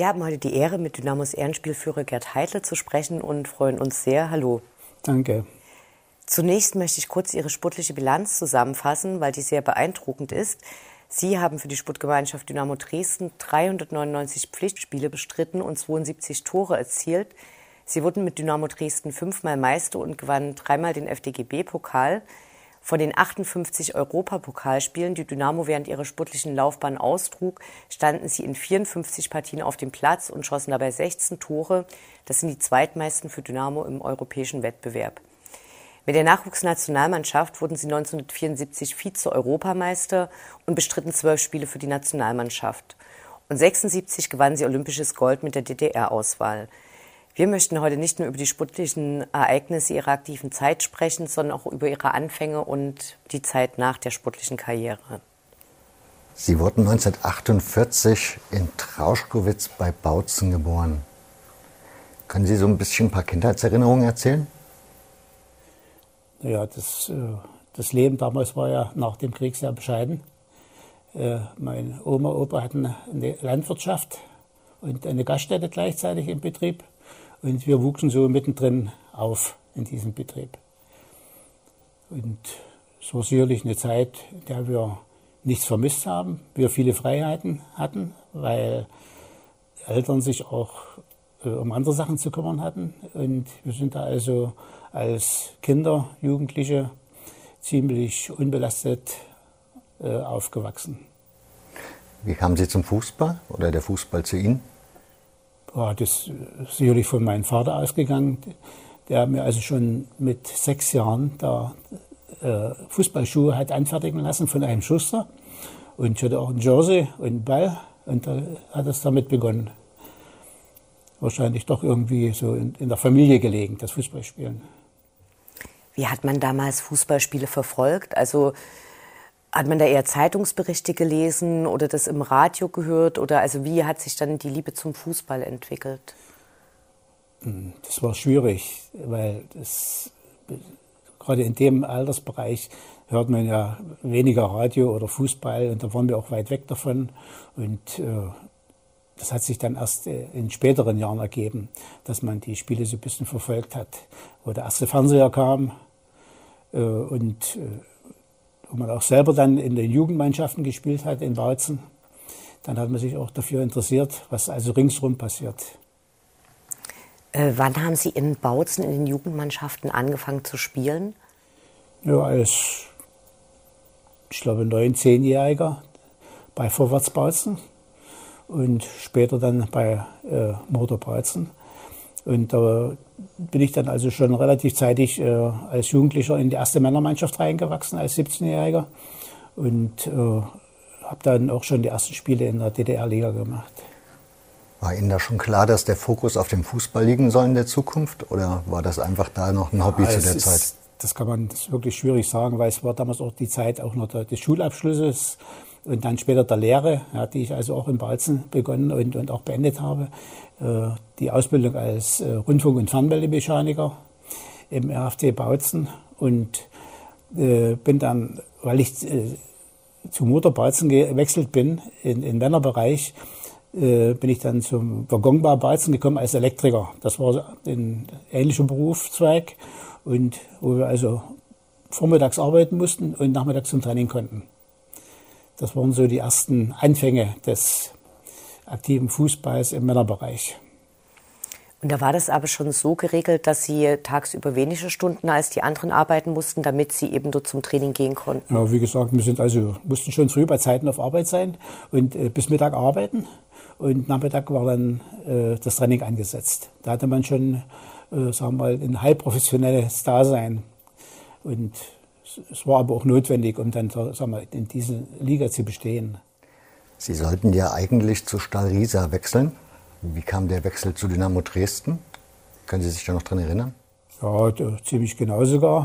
Wir haben heute die Ehre, mit Dynamos Ehrenspielführer Gerd Heidle zu sprechen und freuen uns sehr. Hallo. Danke. Zunächst möchte ich kurz Ihre sportliche Bilanz zusammenfassen, weil die sehr beeindruckend ist. Sie haben für die Sportgemeinschaft Dynamo Dresden 399 Pflichtspiele bestritten und 72 Tore erzielt. Sie wurden mit Dynamo Dresden 5-mal Meister und gewannen 3-mal den FDGB-Pokal. Von den 58 Europapokalspielen, die Dynamo während ihrer sportlichen Laufbahn austrug, standen sie in 54 Partien auf dem Platz und schossen dabei 16 Tore. Das sind die zweitmeisten für Dynamo im europäischen Wettbewerb. Mit der Nachwuchsnationalmannschaft wurden sie 1974 Vize-Europameister und bestritten 12 Spiele für die Nationalmannschaft. Und 1976 gewannen sie olympisches Gold mit der DDR-Auswahl. Wir möchten heute nicht nur über die sportlichen Ereignisse ihrer aktiven Zeit sprechen, sondern auch über ihre Anfänge und die Zeit nach der sportlichen Karriere. Sie wurden 1948 in Trauschkowitz bei Bautzen geboren. Können Sie so ein bisschen ein paar Kindheitserinnerungen erzählen? Ja, das Leben damals war ja nach dem Krieg sehr bescheiden. Mein Opa hatten eine Landwirtschaft und eine Gaststätte gleichzeitig im Betrieb. Und wir wuchsen so mittendrin auf in diesem Betrieb. Und es war sicherlich eine Zeit, in der wir nichts vermisst haben. Wir viele Freiheiten hatten, weil Eltern sich auch um andere Sachen zu kümmern hatten. Und wir sind da also als Kinder, Jugendliche ziemlich unbelastet aufgewachsen. Wie kamen Sie zum Fußball oder der Fußball zu Ihnen? Ja, das ist sicherlich von meinem Vater ausgegangen. Der mir also schon mit 6 Jahren da Fußballschuhe hat anfertigen lassen von einem Schuster. Und ich hatte auch ein Jersey und einen Ball. Und da hat es damit begonnen. Wahrscheinlich doch irgendwie so in der Familie gelegen, das Fußballspielen. Wie hat man damals Fußballspiele verfolgt? Also hat man da eher Zeitungsberichte gelesen oder das im Radio gehört? Oder also wie hat sich dann die Liebe zum Fußball entwickelt? Das war schwierig, weil gerade in dem Altersbereich hört man ja weniger Radio oder Fußball und da waren wir auch weit weg davon. Und das hat sich dann erst in späteren Jahren ergeben, dass man die Spiele so ein bisschen verfolgt hat. Wo der erste Fernseher kam und wo man auch selber dann in den Jugendmannschaften gespielt hat in Bautzen, dann hat man sich auch dafür interessiert, was also ringsherum passiert. Wann haben Sie in Bautzen in den Jugendmannschaften angefangen zu spielen? Ja, als, ich glaube, 9-, 10-Jähriger bei Vorwärts Bautzen und später dann bei Motor Bautzen. Und da bin ich dann also schon relativ zeitig als Jugendlicher in die erste Männermannschaft reingewachsen, als 17-Jähriger. Und habe dann auch schon die ersten Spiele in der DDR-Liga gemacht. War Ihnen da schon klar, dass der Fokus auf dem Fußball liegen soll in der Zukunft? Oder war das einfach da noch ein Hobby zu der Zeit? Das kann man wirklich schwierig sagen, weil es war damals auch die Zeit auch noch des Schulabschlusses und dann später der Lehre, ja, die ich also auch in Bautzen begonnen und auch beendet habe. Die Ausbildung als Rundfunk- und Fernmeldemechaniker im RFT Bautzen und bin dann, weil ich zu Motor Bautzen gewechselt bin, in den Männerbereich, bin ich dann zum Waggonbau Bautzen gekommen als Elektriker. Das war ein ähnlicher Berufszweig und wo wir also vormittags arbeiten mussten und nachmittags zum Training konnten. Das waren so die ersten Anfänge des aktiven Fußballs im Männerbereich. Und da war das aber schon so geregelt, dass Sie tagsüber weniger Stunden als die anderen arbeiten mussten, damit Sie eben dort zum Training gehen konnten? Ja, wie gesagt, mussten schon früh bei Zeiten auf Arbeit sein und bis Mittag arbeiten. Und Nachmittag war dann das Training angesetzt. Da hatte man schon, sagen wir mal, ein halbprofessionelles Dasein. Und es war aber auch notwendig, um dann, sagen wir, in dieser Liga zu bestehen. Sie sollten ja eigentlich zu Stahl Riesa wechseln. Wie kam der Wechsel zu Dynamo Dresden? Können Sie sich da noch dran erinnern? Ja, ziemlich genau sogar.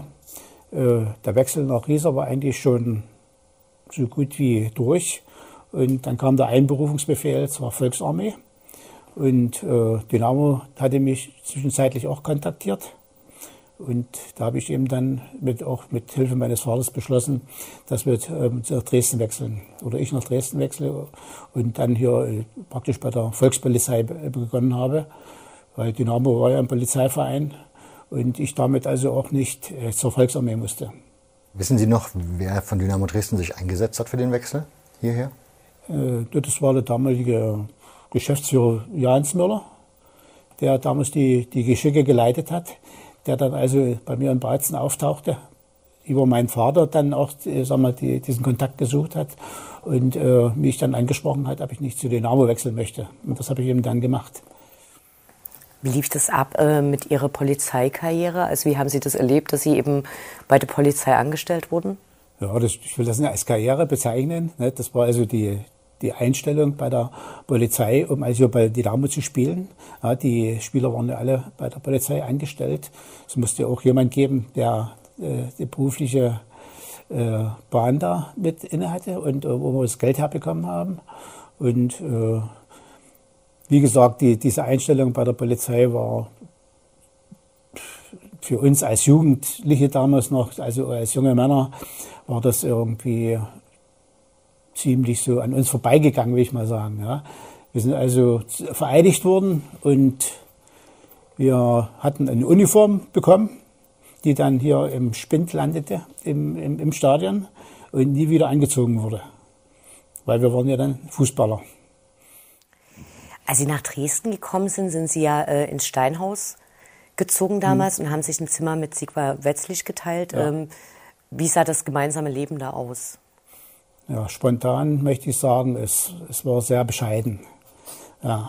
Der Wechsel nach Riesa war eigentlich schon so gut wie durch. Und dann kam der Einberufungsbefehl zur Volksarmee. Und Dynamo hatte mich zwischenzeitlich auch kontaktiert. Und da habe ich eben dann auch mit Hilfe meines Vaters beschlossen, dass wir nach Dresden wechseln. Oder ich nach Dresden wechsle und dann hier praktisch bei der Volkspolizei begonnen habe. Weil Dynamo war ja ein Polizeiverein und ich damit also auch nicht zur Volksarmee musste. Wissen Sie noch, wer von Dynamo Dresden sich eingesetzt hat für den Wechsel hierher? Das war der damalige Geschäftsführer Jans Müller, der damals die Geschicke geleitet hat, der dann also bei mir in Bautzen auftauchte, über meinen Vater dann auch diesen Kontakt gesucht hat und mich dann angesprochen hat, ob ich nicht zu Dynamo wechseln möchte. Und das habe ich eben dann gemacht. Wie lief das ab mit Ihrer Polizeikarriere? Also wie haben Sie das erlebt, dass Sie eben bei der Polizei angestellt wurden? Ja, ich will das nicht als Karriere bezeichnen. Ne? Das war also die Einstellung bei der Polizei, um also bei Dynamo zu spielen. Ja, die Spieler waren ja alle bei der Polizei eingestellt. Es musste ja auch jemand geben, der die berufliche Bahn da mit inne hatte und wo wir das Geld herbekommen haben. Und wie gesagt, diese Einstellung bei der Polizei war für uns als Jugendliche damals noch, also als junge Männer, war das irgendwie ziemlich so an uns vorbeigegangen, will ich mal sagen. Ja. Wir sind also vereidigt worden und wir hatten eine Uniform bekommen, die dann hier im Spind landete, im Stadion und nie wieder angezogen wurde. Weil wir waren ja dann Fußballer. Als Sie nach Dresden gekommen sind, sind Sie ja ins Steinhaus gezogen damals und haben sich ein Zimmer mit Sigmar Wetzlich geteilt. Ja. Wie sah das gemeinsame Leben da aus? Ja, spontan möchte ich sagen, es war sehr bescheiden. Ja,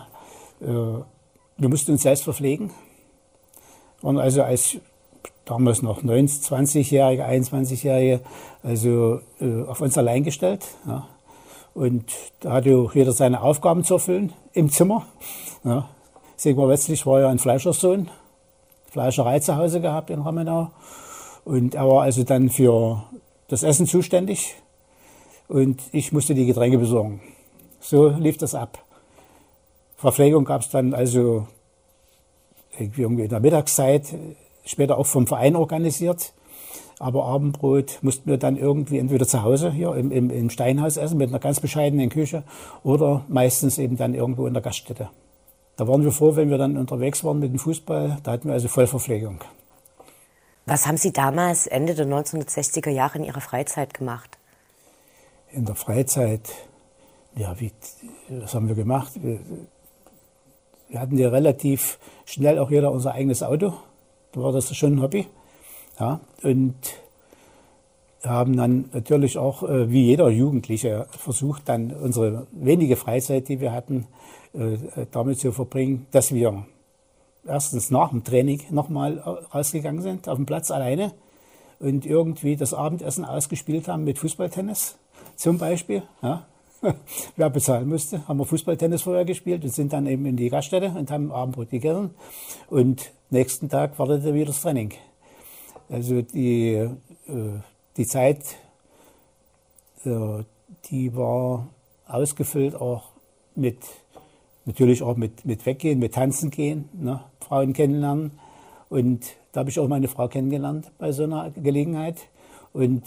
wir mussten uns selbst verpflegen. Und also als damals noch 20-Jährige, 21-Jährige, also auf uns allein gestellt. Ja. Und da hatte auch jeder seine Aufgaben zu erfüllen im Zimmer. Ja. Sigmar Wetzlich war ja ein Fleischerssohn, Fleischerei zu Hause gehabt in Ramenau. Und er war also dann für das Essen zuständig und ich musste die Getränke besorgen. So lief das ab. Verpflegung gab es dann also irgendwie in der Mittagszeit, später auch vom Verein organisiert. Aber Abendbrot mussten wir dann irgendwie entweder zu Hause hier im Steinhaus essen mit einer ganz bescheidenen Küche oder meistens eben dann irgendwo in der Gaststätte. Da waren wir froh, wenn wir dann unterwegs waren mit dem Fußball. Da hatten wir also Vollverpflegung. Was haben Sie damals Ende der 1960er Jahre in Ihrer Freizeit gemacht? In der Freizeit, ja, was haben wir gemacht? Wir hatten ja relativ schnell auch jeder unser eigenes Auto. Da war das schon ein Hobby. Ja, und haben dann natürlich auch, wie jeder Jugendliche, versucht, dann unsere wenige Freizeit, die wir hatten, damit zu verbringen, dass wir erstens nach dem Training nochmal rausgegangen sind, auf dem Platz alleine und irgendwie das Abendessen ausgespielt haben mit Fußballtennis zum Beispiel. Ja. Wer bezahlen musste, haben wir Fußballtennis vorher gespielt und sind dann eben in die Gaststätte und haben Abendbrot gegessen. Und nächsten Tag wartete wieder das Training. Also die Zeit, die war ausgefüllt auch natürlich auch mit Weggehen, mit Tanzen gehen, ne, Frauen kennenlernen. Und da habe ich auch meine Frau kennengelernt bei so einer Gelegenheit. Und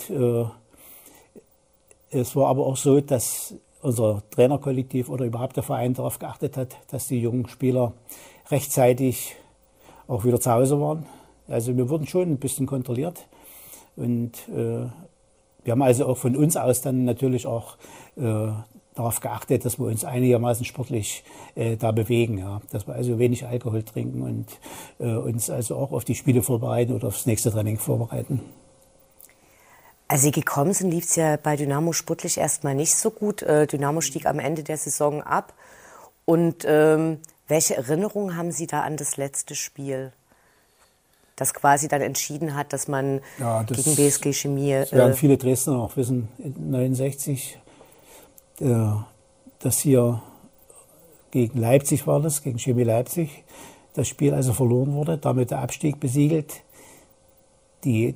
es war aber auch so, dass unser Trainerkollektiv oder überhaupt der Verein darauf geachtet hat, dass die jungen Spieler rechtzeitig auch wieder zu Hause waren. Also wir wurden schon ein bisschen kontrolliert. Und wir haben also auch von uns aus dann natürlich auch darauf geachtet, dass wir uns einigermaßen sportlich da bewegen. Ja. Dass wir also wenig Alkohol trinken und uns also auch auf die Spiele vorbereiten oder aufs nächste Training vorbereiten. Als Sie gekommen sind, lief es ja bei Dynamo sportlich erstmal nicht so gut. Dynamo stieg am Ende der Saison ab. Und welche Erinnerungen haben Sie da an das letzte Spiel, das quasi dann entschieden hat, dass man gegen BSG Chemie... Das werden viele Dresdner auch wissen, in 69, dass hier gegen Leipzig war das, gegen Chemie Leipzig, das Spiel also verloren wurde, damit der Abstieg besiegelt. Die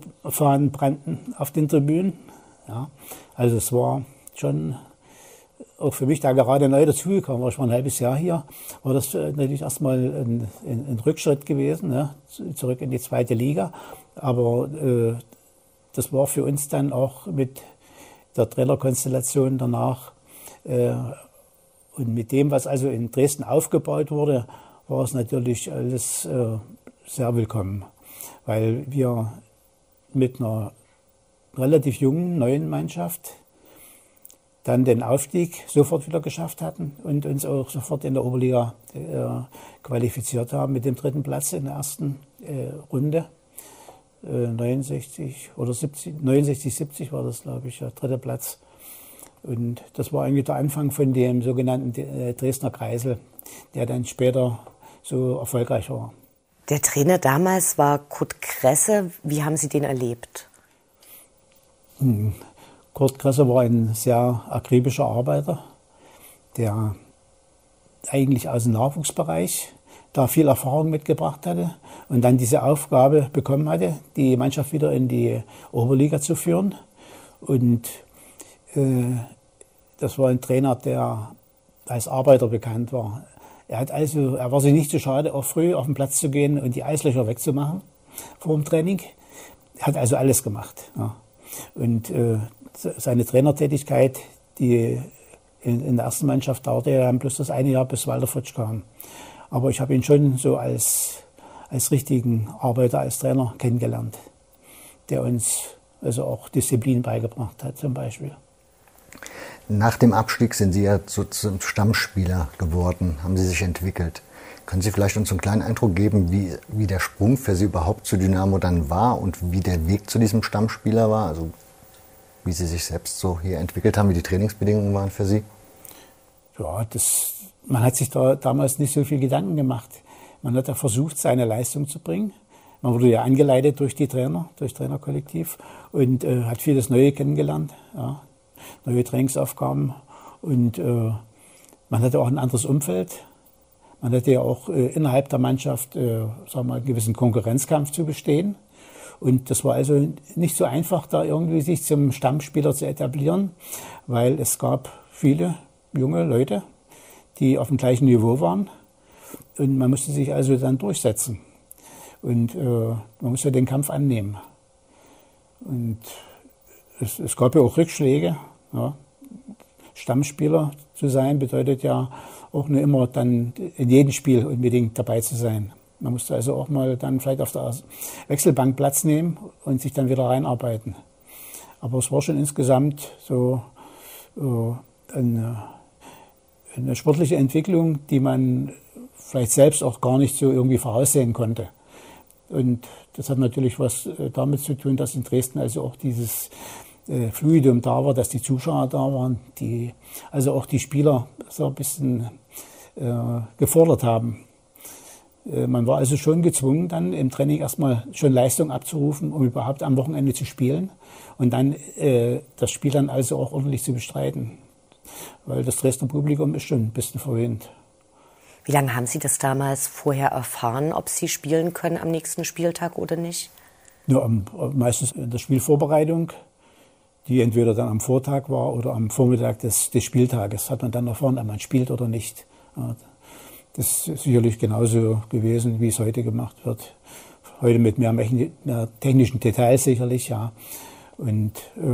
Dynamo-Fahnen brannten auf den Tribünen. Ja. Also es war schon auch für mich, der gerade neu dazugekommen war, ich war ein halbes Jahr hier, war das natürlich erstmal ein Rückschritt gewesen, ne? Zurück in die zweite Liga. Aber das war für uns dann auch mit der Trainerkonstellation danach und mit dem, was also in Dresden aufgebaut wurde, war es natürlich alles sehr willkommen, weil wir mit einer relativ jungen, neuen Mannschaft dann den Aufstieg sofort wieder geschafft hatten und uns auch sofort in der Oberliga qualifiziert haben mit dem 3. Platz in der ersten Runde. 69 oder 70, 69, 70 war das, glaube ich, der 3. Platz. Und das war eigentlich der Anfang von dem sogenannten Dresdner Kreisel, der dann später so erfolgreich war. Der Trainer damals war Kurt Kresse. Wie haben Sie den erlebt? Kurt Kresse war ein sehr akribischer Arbeiter, der eigentlich aus dem Nachwuchsbereich da viel Erfahrung mitgebracht hatte und dann diese Aufgabe bekommen hatte, die Mannschaft wieder in die Oberliga zu führen. Und das war ein Trainer, der als Arbeiter bekannt war. Er war sich nicht zu schade, auch früh auf den Platz zu gehen und die Eislöcher wegzumachen vor dem Training. Er hat also alles gemacht. Ja. Und seine Trainertätigkeit, die in der ersten Mannschaft dauerte ja dann bloß das eine Jahr, bis Walter Fritsch kam. Aber ich habe ihn schon so als richtigen Arbeiter, als Trainer kennengelernt, der uns also auch Disziplin beigebracht hat zum Beispiel. Nach dem Abstieg sind Sie ja so zum Stammspieler geworden, haben Sie sich entwickelt. Können Sie vielleicht uns einen kleinen Eindruck geben, wie der Sprung für Sie überhaupt zu Dynamo dann war und wie der Weg zu diesem Stammspieler war? Also wie Sie sich selbst so hier entwickelt haben, wie die Trainingsbedingungen waren für Sie? Ja, man hat sich da damals nicht so viel Gedanken gemacht. Man hat ja versucht, seine Leistung zu bringen. Man wurde ja angeleitet durch die Trainer, durch Trainerkollektiv und hat vieles Neue kennengelernt, ja, neue Trainingsaufgaben. Und man hatte auch ein anderes Umfeld. Man hatte ja auch innerhalb der Mannschaft sagen wir mal, einen gewissen Konkurrenzkampf zu bestehen. Und das war also nicht so einfach, da irgendwie sich zum Stammspieler zu etablieren, weil es gab viele junge Leute, die auf dem gleichen Niveau waren. Und man musste sich also dann durchsetzen. Und man musste den Kampf annehmen. Und es gab ja auch Rückschläge. Ja. Stammspieler zu sein bedeutet ja auch nicht immer dann in jedem Spiel unbedingt dabei zu sein. Man musste also auch mal dann vielleicht auf der Wechselbank Platz nehmen und sich dann wieder reinarbeiten. Aber es war schon insgesamt so eine sportliche Entwicklung, die man vielleicht selbst auch gar nicht so irgendwie voraussehen konnte. Und das hat natürlich was damit zu tun, dass in Dresden also auch dieses Fluidum da war, dass die Zuschauer da waren, die also auch die Spieler so ein bisschen gefordert haben. Man war also schon gezwungen, dann im Training erstmal schon Leistung abzurufen, um überhaupt am Wochenende zu spielen und dann das Spiel dann also auch ordentlich zu bestreiten. Weil das Dresdner Publikum ist schon ein bisschen verwöhnt. Wie lange haben Sie das damals vorher erfahren, ob Sie spielen können am nächsten Spieltag oder nicht? Ja, meistens in der Spielvorbereitung, die entweder dann am Vortag war oder am Vormittag des Spieltages, hat man dann erfahren, ob man spielt oder nicht. Ja, das ist sicherlich genauso gewesen, wie es heute gemacht wird. Heute mit mehr technischen Details sicherlich, ja. Und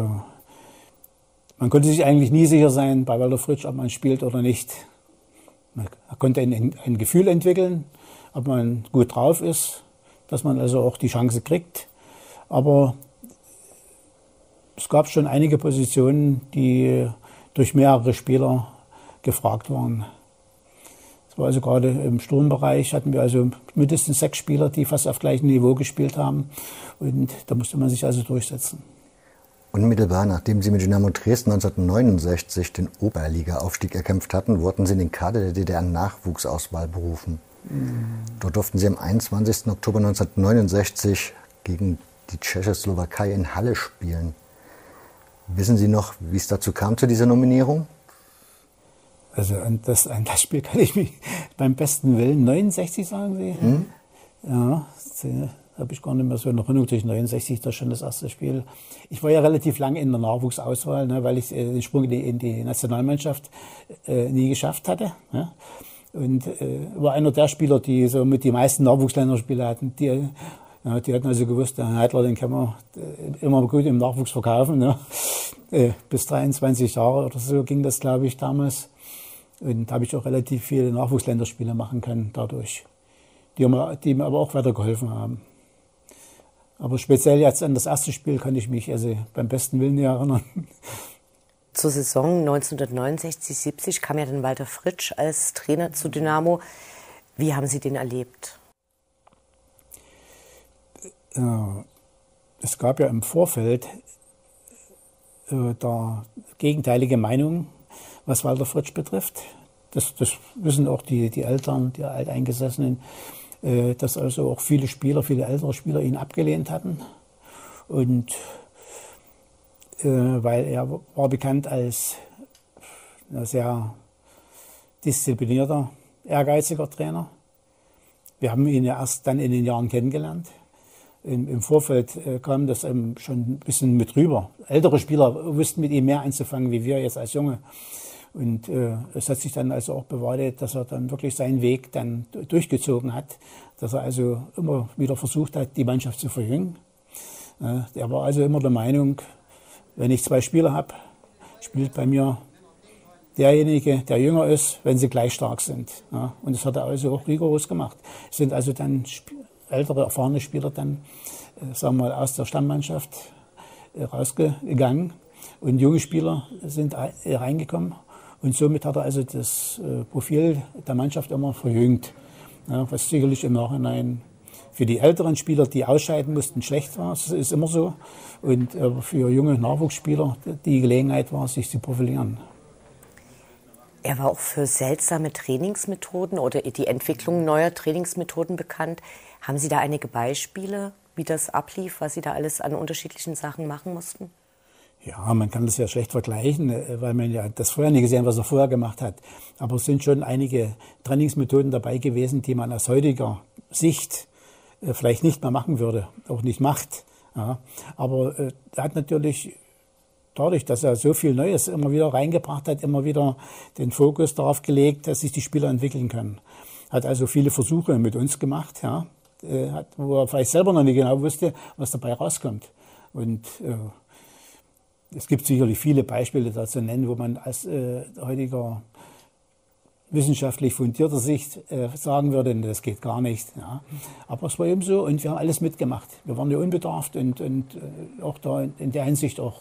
man konnte sich eigentlich nie sicher sein bei Walter Fritsch, ob man spielt oder nicht. Man konnte ein Gefühl entwickeln, ob man gut drauf ist, dass man also auch die Chance kriegt. Aber es gab schon einige Positionen, die durch mehrere Spieler gefragt waren. Es war also gerade im Sturmbereich hatten wir also mindestens 6 Spieler, die fast auf gleichem Niveau gespielt haben. Und da musste man sich also durchsetzen. Unmittelbar nachdem Sie mit Dynamo Dresden 1969 den Oberliga-Aufstieg erkämpft hatten, wurden Sie in den Kader der DDR-Nachwuchsauswahl berufen. Dort durften Sie am 21. Oktober 1969 gegen die Tschechoslowakei in Halle spielen. Wissen Sie noch, wie es dazu kam, zu dieser Nominierung? Also an das Spiel kann ich mich beim besten Willen, 69 sagen Sie? Ja, Habe ich gar nicht mehr so in Erinnerung, durch 69 das schon das erste Spiel. Ich war ja relativ lange in der Nachwuchsauswahl, ne, weil ich den Sprung in die Nationalmannschaft nie geschafft hatte. Ne? Und war einer der Spieler, die so mit die meisten Nachwuchsländerspiele hatten. Die hatten also gewusst, der Heidler, den kann man immer gut im Nachwuchs verkaufen. Ne? Bis 23 Jahre oder so ging das, glaube ich, damals. Und da habe ich auch relativ viele Nachwuchsländerspiele machen können dadurch, die mir aber auch weitergeholfen haben. Aber speziell jetzt an das erste Spiel kann ich mich also beim besten Willen nicht erinnern. Zur Saison 1969/70 kam ja dann Walter Fritsch als Trainer zu Dynamo. Wie haben Sie den erlebt? Es gab ja im Vorfeld da gegenteilige Meinungen, was Walter Fritsch betrifft. Das wissen auch die Eltern, die Alteingesessenen, dass also auch viele ältere Spieler ihn abgelehnt hatten. Und weil er war bekannt als ein sehr disziplinierter, ehrgeiziger Trainer. Wir haben ihn ja erst dann in den Jahren kennengelernt. Im Vorfeld kam das schon ein bisschen mit rüber. Ältere Spieler wussten mit ihm mehr anzufangen, wie wir jetzt als Junge. Und es hat sich dann also auch bewahrheitet, dass er dann wirklich seinen Weg dann durchgezogen hat, dass er also immer wieder versucht hat, die Mannschaft zu verjüngen. Er war also immer der Meinung, wenn ich 2 Spieler habe, spielt bei mir derjenige, der jünger ist, wenn sie gleich stark sind. Und das hat er also auch rigoros gemacht. Es sind also dann ältere, erfahrene Spieler dann, sagen wir mal, aus der Stammmannschaft rausgegangen und junge Spieler sind reingekommen. Und somit hat er also das Profil der Mannschaft immer verjüngt, was sicherlich im Nachhinein für die älteren Spieler, die ausscheiden mussten, schlecht war. Das ist immer so. Und für junge Nachwuchsspieler die Gelegenheit war, sich zu profilieren. Er war auch für seltsame Trainingsmethoden oder die Entwicklung neuer Trainingsmethoden bekannt. Haben Sie da einige Beispiele, wie das ablief, was Sie da alles an unterschiedlichen Sachen machen mussten? Ja, man kann das ja schlecht vergleichen, weil man ja das vorher nicht gesehen hat, was er vorher gemacht hat. Aber es sind schon einige Trainingsmethoden dabei gewesen, die man aus heutiger Sicht vielleicht nicht mehr machen würde, auch nicht macht. Ja. Aber er hat natürlich dadurch, dass er so viel Neues immer wieder reingebracht hat, immer wieder den Fokus darauf gelegt, dass sich die Spieler entwickeln können. Hat also viele Versuche mit uns gemacht, ja, wo er vielleicht selber noch nicht genau wusste, was dabei rauskommt. Und es gibt sicherlich viele Beispiele dazu nennen, wo man als heutiger wissenschaftlich fundierter Sicht sagen würde, das geht gar nicht. Ja. Aber es war eben so und wir haben alles mitgemacht. Wir waren ja unbedarft und auch da in der Hinsicht auch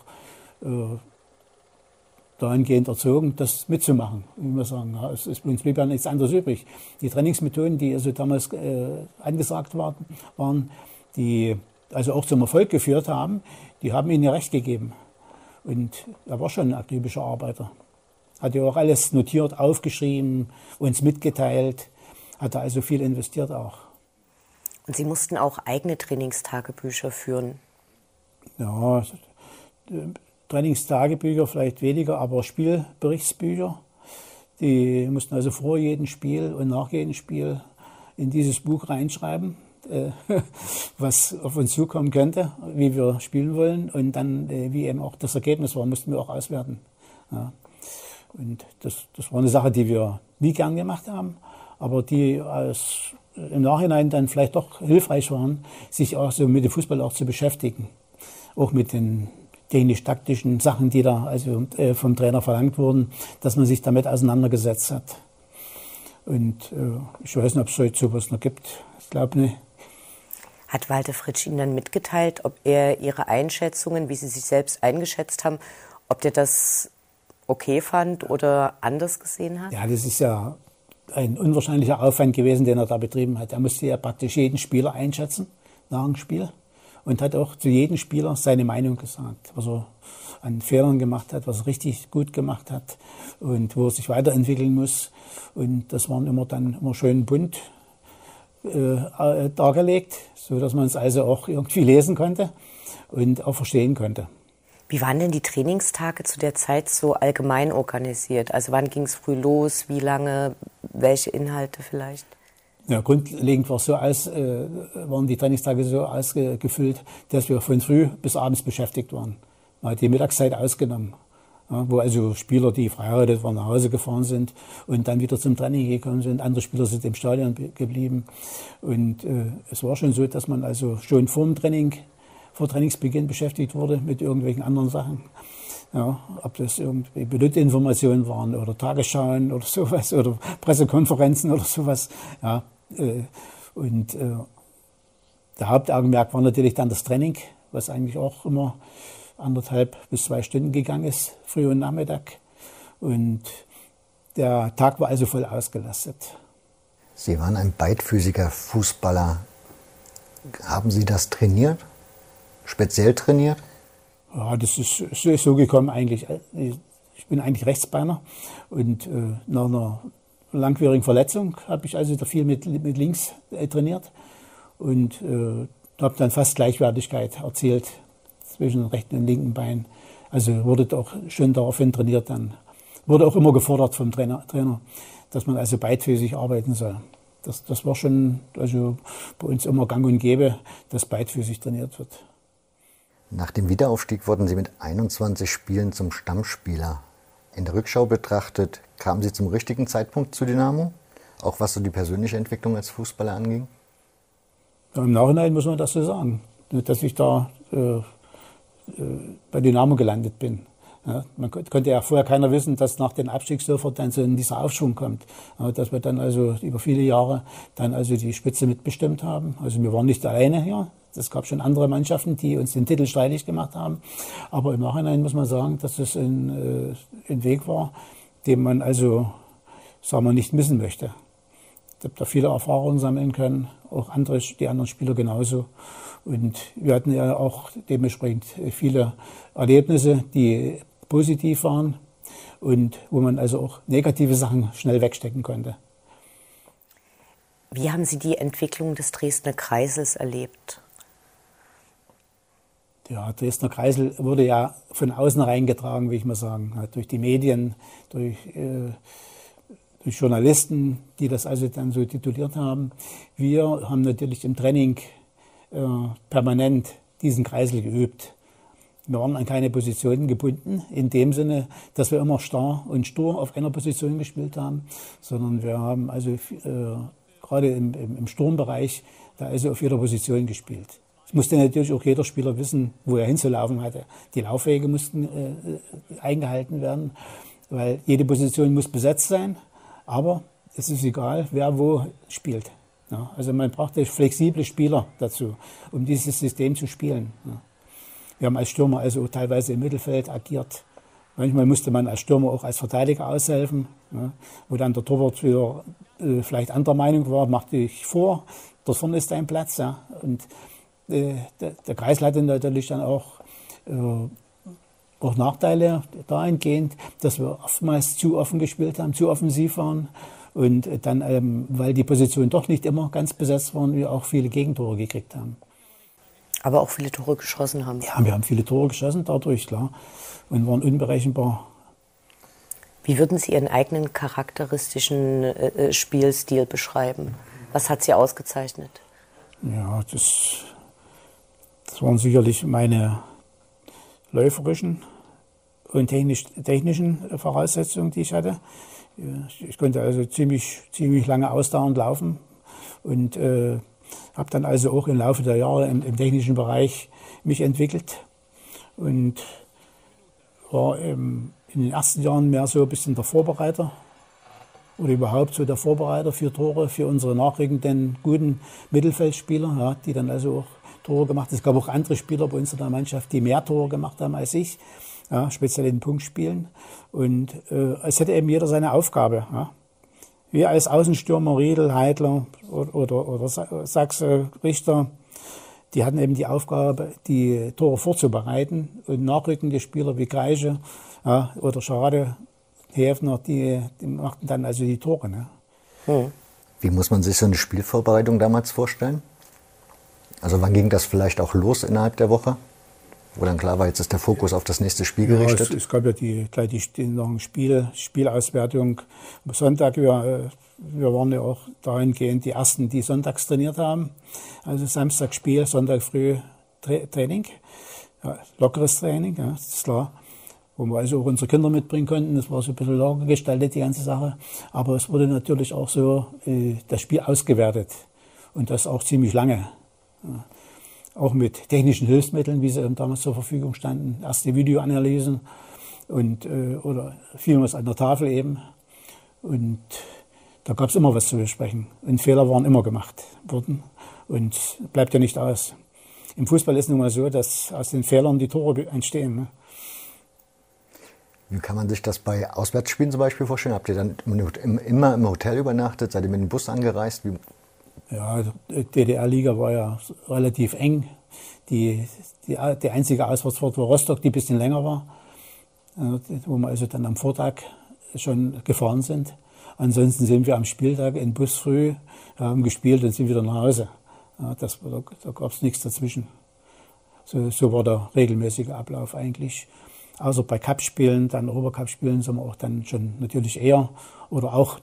dahingehend erzogen, das mitzumachen. Ich muss sagen, ja, uns blieb ja nichts anderes übrig. Die Trainingsmethoden, die also damals angesagt waren, die also auch zum Erfolg geführt haben, die haben ihnen ja recht gegeben. Und er war schon ein akribischer Arbeiter. Hat ja auch alles notiert, aufgeschrieben, uns mitgeteilt, hat er also viel investiert auch. Und Sie mussten auch eigene Trainingstagebücher führen? Ja, Trainingstagebücher vielleicht weniger, aber Spielberichtsbücher. Die mussten also vor jedem Spiel und nach jedem Spiel in dieses Buch reinschreiben, was auf uns zukommen könnte, wie wir spielen wollen und dann, wie eben auch das Ergebnis war, mussten wir auch auswerten. Ja. Und das war eine Sache, die wir nie gern gemacht haben, aber die im Nachhinein dann vielleicht doch hilfreich waren, sich auch so mit dem Fußball auch zu beschäftigen. Auch mit den technisch-taktischen Sachen, die da also vom Trainer verlangt wurden, dass man sich damit auseinandergesetzt hat. Und ich weiß nicht, ob es heute sowas noch gibt. Ich glaube nicht. Hat Walter Fritsch Ihnen dann mitgeteilt, ob er Ihre Einschätzungen, wie Sie sich selbst eingeschätzt haben, ob der das okay fand oder anders gesehen hat? Ja, das ist ja ein unwahrscheinlicher Aufwand gewesen, den er da betrieben hat. Er musste ja praktisch jeden Spieler einschätzen nach dem Spiel und hat auch zu jedem Spieler seine Meinung gesagt, was er an Fehlern gemacht hat, was er richtig gut gemacht hat und wo er sich weiterentwickeln muss. Und das waren immer schön bunt dargelegt, so dass man es also auch irgendwie lesen konnte und auch verstehen konnte. Wie waren denn die Trainingstage zu der Zeit so allgemein organisiert? Also wann ging es früh los, wie lange, welche Inhalte vielleicht? Ja, grundlegend waren die Trainingstage so ausgefüllt, dass wir von früh bis abends beschäftigt waren. Man hat die Mittagszeit ausgenommen, ja, wo also Spieler, die verheiratet waren, nach Hause gefahren sind und dann wieder zum Training gekommen sind. Andere Spieler sind im Stadion geblieben. Und es war schon so, dass man also schon vor Trainingsbeginn beschäftigt wurde mit irgendwelchen anderen Sachen. Ja, ob das irgendwie Bildinformationen waren oder Tagesschauen oder sowas oder Pressekonferenzen oder sowas. Ja, der Hauptaugenmerk war natürlich dann das Training, was eigentlich auch immer 1,5 bis 2 Stunden gegangen ist, früh und Nachmittag. Und der Tag war also voll ausgelastet. Sie waren ein beidfüßiger Fußballer. Haben Sie das trainiert? Speziell trainiert? Ja, das ist so gekommen eigentlich. Ich bin eigentlich Rechtsbeiner und nach einer langwierigen Verletzung habe ich also da viel mit links trainiert und habe dann fast Gleichwertigkeit erzielt zwischen dem rechten und linken Bein. Also wurde auch schon daraufhin trainiert dann. Wurde auch immer gefordert vom Trainer, dass man also beidfüßig arbeiten soll. Das war schon also bei uns immer gang und gäbe, dass beidfüßig trainiert wird. Nach dem Wiederaufstieg wurden Sie mit 21 Spielen zum Stammspieler. In der Rückschau betrachtet, kamen Sie zum richtigen Zeitpunkt zu Dynamo? Auch was so die persönliche Entwicklung als Fußballer anging? Ja, im Nachhinein muss man das so sagen, dass ich da bei Dynamo gelandet bin. Ja, man konnte ja vorher keiner wissen, dass nach dem Abstieg sofort dann so dieser Aufschwung kommt. Ja, dass wir dann also über viele Jahre dann also die Spitze mitbestimmt haben. Also wir waren nicht alleine hier. Es gab schon andere Mannschaften, die uns den Titel streitig gemacht haben. Aber im Nachhinein muss man sagen, dass es ein Weg war, den man also, sagen wir, nicht missen möchte. Ich habe da viele Erfahrungen sammeln können, auch die anderen Spieler genauso. Und wir hatten ja auch dementsprechend viele Erlebnisse, die positiv waren und wo man also auch negative Sachen schnell wegstecken konnte. Wie haben Sie die Entwicklung des Dresdner Kreisels erlebt? Ja, Dresdner Kreisel wurde ja von außen reingetragen, will ich mal sagen, durch die Medien, durch Journalisten, die das also dann so tituliert haben. Wir haben natürlich im Training permanent diesen Kreisel geübt. Wir waren an keine Positionen gebunden, in dem Sinne, dass wir immer starr und stur auf einer Position gespielt haben, sondern wir haben also gerade im Sturmbereich da also auf jeder Position gespielt. Es musste natürlich auch jeder Spieler wissen, wo er hinzulaufen hatte. Die Laufwege mussten eingehalten werden, weil jede Position muss besetzt sein, aber es ist egal, wer wo spielt. Ja, also man brauchte flexible Spieler dazu, um dieses System zu spielen. Ja. Wir haben als Stürmer also teilweise im Mittelfeld agiert. Manchmal musste man als Stürmer auch als Verteidiger aushelfen, ja, wo dann der Torwart wieder vielleicht anderer Meinung war, mach dich vor, dort vorne ist dein Platz. Ja. Und der Kreisel hatte natürlich dann auch Nachteile dahingehend, dass wir oftmals zu offen gespielt haben, zu offensiv waren. Und dann, weil die Positionen doch nicht immer ganz besetzt waren, wir auch viele Gegentore gekriegt haben. Aber auch viele Tore geschossen haben. Ja, wir haben viele Tore geschossen dadurch, klar. Und waren unberechenbar. Wie würden Sie Ihren eigenen charakteristischen Spielstil beschreiben? Was hat Sie ausgezeichnet? Ja, das waren sicherlich meine läuferischen und technischen Voraussetzungen, die ich hatte. Ich konnte also ziemlich lange ausdauernd laufen und habe dann also auch im Laufe der Jahre im technischen Bereich mich entwickelt und war in den ersten Jahren mehr so ein bisschen der Vorbereiter oder überhaupt so der Vorbereiter für Tore für unsere nachrückenden guten Mittelfeldspieler, ja, die dann also auch Tore gemacht haben. Es gab auch andere Spieler bei uns in der Mannschaft, die mehr Tore gemacht haben als ich, ja, speziell in Punktspielen. Und es hätte eben jeder seine Aufgabe. Ja. Wir als Außenstürmer, Riedel, Heidler oder Sachse, Richter, die hatten eben die Aufgabe, die Tore vorzubereiten. Und nachrückende Spieler wie Kreische, ja, oder Schade, Häfner, die machten dann also die Tore. Ne? Wie muss man sich so eine Spielvorbereitung damals vorstellen? Also wann ging das vielleicht auch los innerhalb der Woche? Wo dann klar war, jetzt ist der Fokus auf das nächste Spiel Ja, gerichtet? es gab ja gleich noch eine Spielauswertung. Am Sonntag, wir waren ja auch dahingehend die Ersten, die sonntags trainiert haben. Also Samstag Spiel, Sonntag früh Training. Ja, lockeres Training, ja, das ist klar. Wo wir also auch unsere Kinder mitbringen konnten. Das war so ein bisschen locker gestaltet, die ganze Sache. Aber es wurde natürlich auch so das Spiel ausgewertet. Und das auch ziemlich lange. Ja. Auch mit technischen Hilfsmitteln, wie sie damals zur Verfügung standen. Erste Videoanalysen und, oder vielmals an der Tafel eben. Und da gab es immer was zu besprechen. Und Fehler waren immer gemacht worden. Und bleibt ja nicht aus. Im Fußball ist es nun mal so, dass aus den Fehlern die Tore entstehen. Ne? Wie kann man sich das bei Auswärtsspielen zum Beispiel vorstellen? Habt ihr dann immer im Hotel übernachtet? Seid ihr mit dem Bus angereist? Ja, die DDR-Liga war ja relativ eng. Die einzige Auswärtsfahrt war Rostock, die ein bisschen länger war, wo wir also dann am Vortag schon gefahren sind. Ansonsten sind wir am Spieltag in Bus früh, haben gespielt und sind wieder nach Hause. Ja, da gab es nichts dazwischen. So war der regelmäßige Ablauf eigentlich. Außer bei Cup-Spielen, dann Obercup-Spielen sind wir auch dann schon natürlich eher oder auch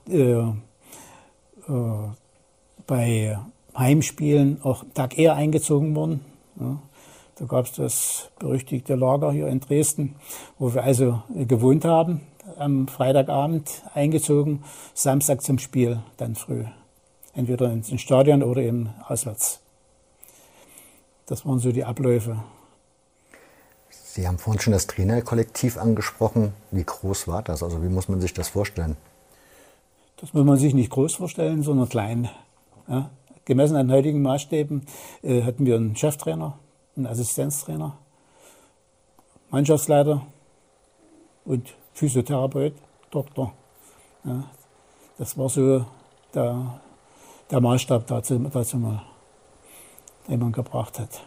bei Heimspielen auch einen Tag eher eingezogen worden. Ja, da gab es das berüchtigte Lager hier in Dresden, wo wir also gewohnt haben, am Freitagabend eingezogen, Samstag zum Spiel, dann früh. Entweder ins Stadion oder eben auswärts. Das waren so die Abläufe. Sie haben vorhin schon das Trainerkollektiv angesprochen. Wie groß war das? Also wie muss man sich das vorstellen? Das muss man sich nicht groß vorstellen, sondern klein. Ja, gemessen an heutigen Maßstäben hatten wir einen Cheftrainer, einen Assistenztrainer, Mannschaftsleiter und Physiotherapeut, Doktor. Ja, das war so der Maßstab dazu mal, den man gebracht hat.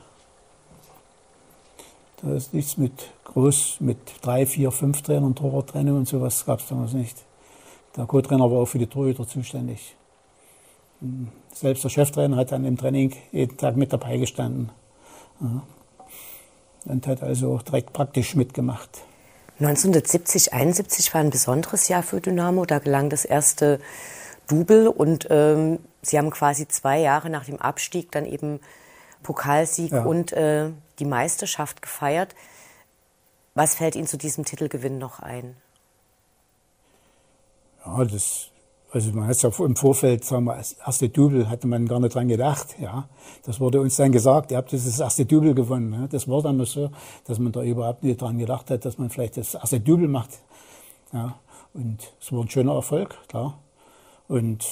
Da ist nichts mit 3, 4, 5 Trainern, Torwarttraining und sowas gab es damals nicht. Der Co-Trainer war auch für die Torhüter zuständig. Selbst der Cheftrainer hat dann im Training jeden Tag mit dabei gestanden. Ja. Und hat also auch direkt praktisch mitgemacht. 1970, 71 war ein besonderes Jahr für Dynamo. Da gelang das erste Double und Sie haben quasi 2 Jahre nach dem Abstieg dann eben Pokalsieg und die Meisterschaft gefeiert. Was fällt Ihnen zu diesem Titelgewinn noch ein? Ja, also man hat ja im Vorfeld, sagen wir, das erste Double hatte man gar nicht dran gedacht. Ja, das wurde uns dann gesagt, ihr habt das erste Double gewonnen. Ja, das war dann so, dass man da überhaupt nicht dran gedacht hat, dass man vielleicht das erste Double macht. Ja, und es war ein schöner Erfolg, klar. Und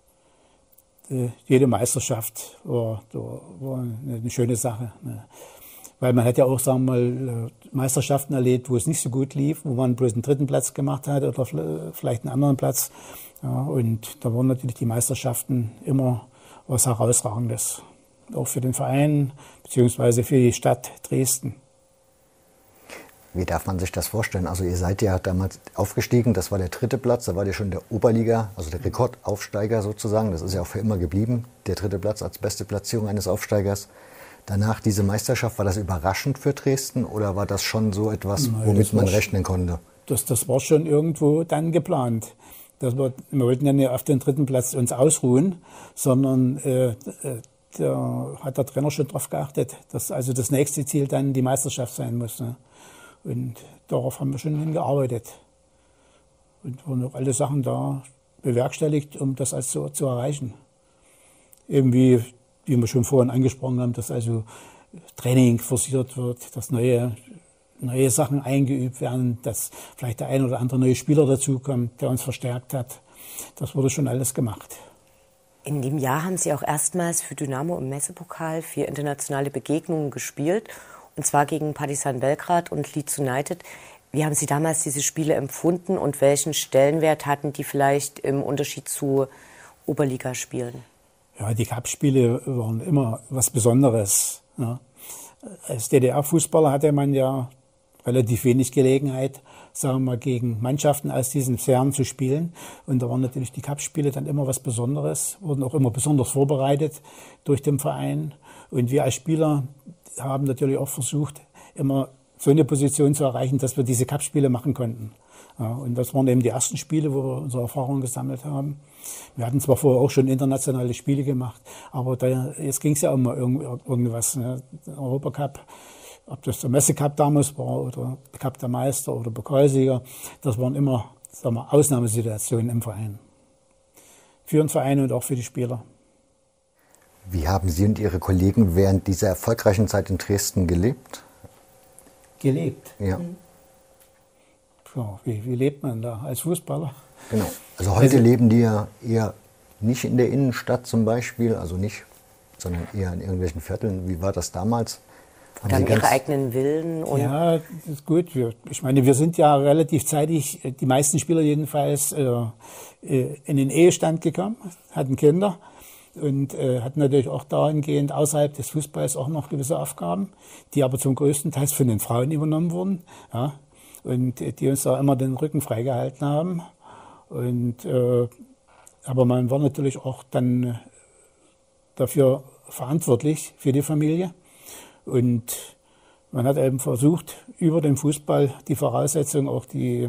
jede Meisterschaft war eine schöne Sache. Ne? Weil man hat ja auch, sagen wir mal, Meisterschaften erlebt, wo es nicht so gut lief, wo man bloß einen 3. Platz gemacht hat oder vielleicht einen anderen Platz. Ja, und da waren natürlich die Meisterschaften immer was Herausragendes. Auch für den Verein beziehungsweise für die Stadt Dresden. Wie darf man sich das vorstellen? Also ihr seid ja damals aufgestiegen, das war der 3. Platz, da war ihr schon der Oberliga, also der Rekordaufsteiger sozusagen. Das ist ja auch für immer geblieben, der 3. Platz als beste Platzierung eines Aufsteigers. Danach diese Meisterschaft, war das überraschend für Dresden oder war das schon so etwas, womit man rechnen konnte? Das war schon irgendwo dann geplant. Wir wollten ja nicht auf den 3. Platz uns ausruhen, sondern da hat der Trainer schon darauf geachtet, dass also das nächste Ziel dann die Meisterschaft sein muss. Ne? Und darauf haben wir schon hingearbeitet. Und wurden auch alle Sachen da bewerkstelligt, um das also zu erreichen. Eben wie wir schon vorhin angesprochen haben, dass also Training forciert wird, dass neue Sachen eingeübt werden, dass vielleicht der ein oder andere neue Spieler dazukommt, der uns verstärkt hat. Das wurde schon alles gemacht. In dem Jahr haben Sie auch erstmals für Dynamo im Messepokal 4 internationale Begegnungen gespielt, und zwar gegen Partizan Belgrad und Leeds United. Wie haben Sie damals diese Spiele empfunden und welchen Stellenwert hatten die vielleicht im Unterschied zu Oberligaspielen? Ja, die Cup-Spiele waren immer was Besonderes. Ja. Als DDR-Fußballer hatte man ja relativ wenig Gelegenheit, sagen wir mal, gegen Mannschaften aus diesen Sphären zu spielen. Und da waren natürlich die Cup-Spiele dann immer was Besonderes, wurden auch immer besonders vorbereitet durch den Verein. Und wir als Spieler haben natürlich auch versucht, immer so eine Position zu erreichen, dass wir diese Cup-Spiele machen konnten. Ja, und das waren eben die ersten Spiele, wo wir unsere Erfahrungen gesammelt haben. Wir hatten zwar vorher auch schon internationale Spiele gemacht, aber jetzt ging es ja immer irgendwas. Ne? Europacup, ob das der Messecup damals war oder Cup der Meister oder Pokalsieger, das waren immer, sagen wir, Ausnahmesituationen im Verein. Für den Verein und auch für die Spieler. Wie haben Sie und Ihre Kollegen während dieser erfolgreichen Zeit in Dresden gelebt? Gelebt? Ja. Ja, wie lebt man da als Fußballer? Genau. Also heute leben die ja eher nicht in der Innenstadt zum Beispiel, also nicht, sondern eher in irgendwelchen Vierteln. Wie war das damals? Oder haben ihre eigenen Villen? Und ja, das ist gut. Ich meine, wir sind ja relativ zeitig, die meisten Spieler jedenfalls, in den Ehestand gekommen, hatten Kinder und hatten natürlich auch dahingehend außerhalb des Fußballs auch noch gewisse Aufgaben, die aber zum größten Teil von den Frauen übernommen wurden, ja, und die uns da immer den Rücken freigehalten haben. Und aber man war natürlich auch dann dafür verantwortlich für die Familie. Und man hat eben versucht, über den Fußball die Voraussetzungen, auch die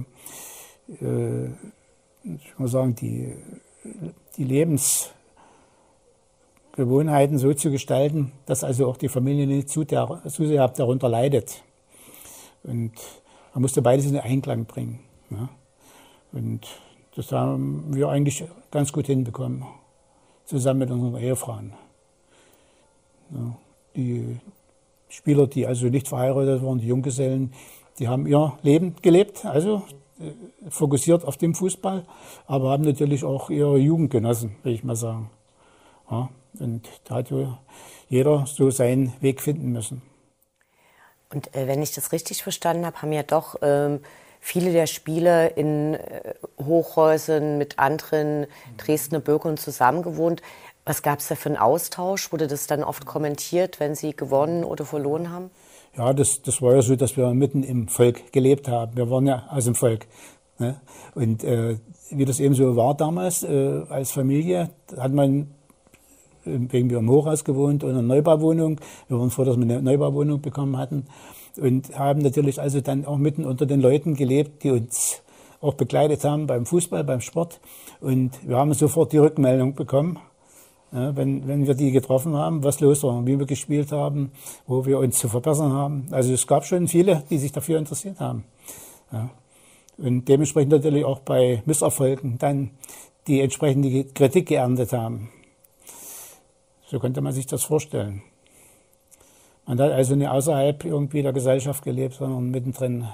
Lebensgewohnheiten so zu gestalten, dass also auch die Familie nicht zu sehr darunter leidet. Und man musste beides in den Einklang bringen. Ja. Und das haben wir eigentlich ganz gut hinbekommen, zusammen mit unseren Ehefrauen. Ja. Die Spieler, die also nicht verheiratet waren, die Junggesellen, die haben ihr Leben gelebt, also fokussiert auf den Fußball, aber haben natürlich auch ihre Jugend genossen, will ich mal sagen. Ja, und da hat jeder so seinen Weg finden müssen. Und wenn ich das richtig verstanden habe, haben ja doch viele der Spieler in Hochhäusern mit anderen Dresdner Bürgern zusammengewohnt. Was gab es da für einen Austausch? Wurde das dann oft kommentiert, wenn Sie gewonnen oder verloren haben? Ja, das war ja so, dass wir mitten im Volk gelebt haben. Wir waren ja aus dem Volk. Ne? Und wie das eben so war damals, als Familie, hat man wegen wir im Hochhaus gewohnt und in einer Neubauwohnung. Wir waren froh, dass wir eine Neubauwohnung bekommen hatten. Und haben natürlich also dann auch mitten unter den Leuten gelebt, die uns auch begleitet haben beim Fußball, beim Sport. Und wir haben sofort die Rückmeldung bekommen, ja, wenn wir die getroffen haben, was los war, wie wir gespielt haben, wo wir uns zu verbessern haben. Also es gab schon viele, die sich dafür interessiert haben. Ja. Und dementsprechend natürlich auch bei Misserfolgen dann die entsprechende Kritik geerntet haben. So konnte man sich das vorstellen. Man hat also nicht außerhalb irgendwie der Gesellschaft gelebt, sondern mittendrin.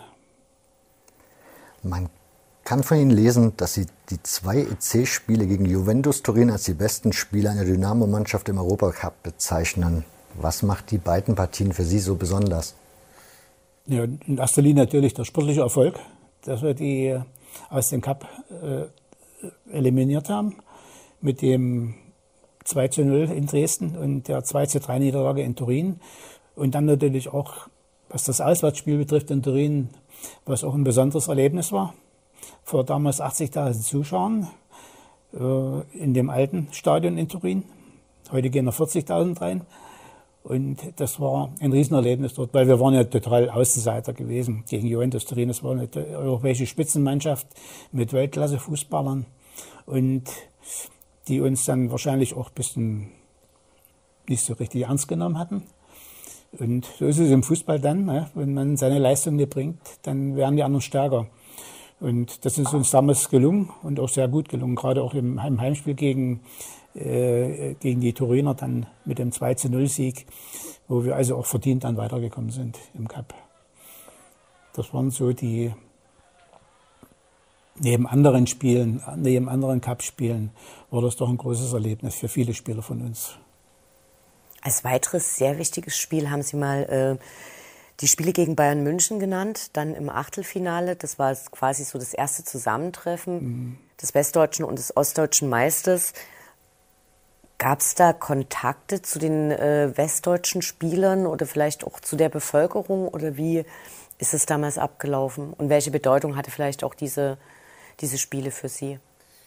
Man kann von Ihnen lesen, dass Sie die 2 EC-Spiele gegen Juventus Turin als die besten Spiele einer Dynamo-Mannschaft im Europacup bezeichnen. Was macht die beiden Partien für Sie so besonders? Ja, in erster Linie natürlich der sportliche Erfolg, dass wir die aus dem Cup eliminiert haben mit dem 2:0 in Dresden und der 2:3 Niederlage in Turin. Und dann natürlich auch, was das Auswärtsspiel betrifft in Turin, was auch ein besonderes Erlebnis war. Vor damals 80.000 Zuschauern in dem alten Stadion in Turin. Heute gehen noch 40.000 rein. Und das war ein Riesenerlebnis dort, weil wir waren ja total Außenseiter gewesen gegen Juventus Turin. Das war eine europäische Spitzenmannschaft mit Weltklasse-Fußballern. Und die uns dann wahrscheinlich auch ein bisschen nicht so richtig ernst genommen hatten. Und so ist es im Fußball dann, ne? Wenn man seine Leistung nicht bringt, dann werden die anderen stärker. Und das ist uns damals gelungen und auch sehr gut gelungen, gerade auch im Heimspiel gegen die Turiner dann mit dem 2:0 wo wir also auch verdient dann weitergekommen sind im Cup. Das waren so die, neben anderen Spielen, neben anderen Cup-Spielen, war das doch ein großes Erlebnis für viele Spieler von uns. Als weiteres sehr wichtiges Spiel haben Sie mal die Spiele gegen Bayern München genannt, dann im Achtelfinale. Das war quasi so das erste Zusammentreffen des westdeutschen und des ostdeutschen Meisters. Gab es da Kontakte zu den westdeutschen Spielern oder vielleicht auch zu der Bevölkerung? Oder wie ist es damals abgelaufen? Und welche Bedeutung hatte vielleicht auch diese Spiele für Sie?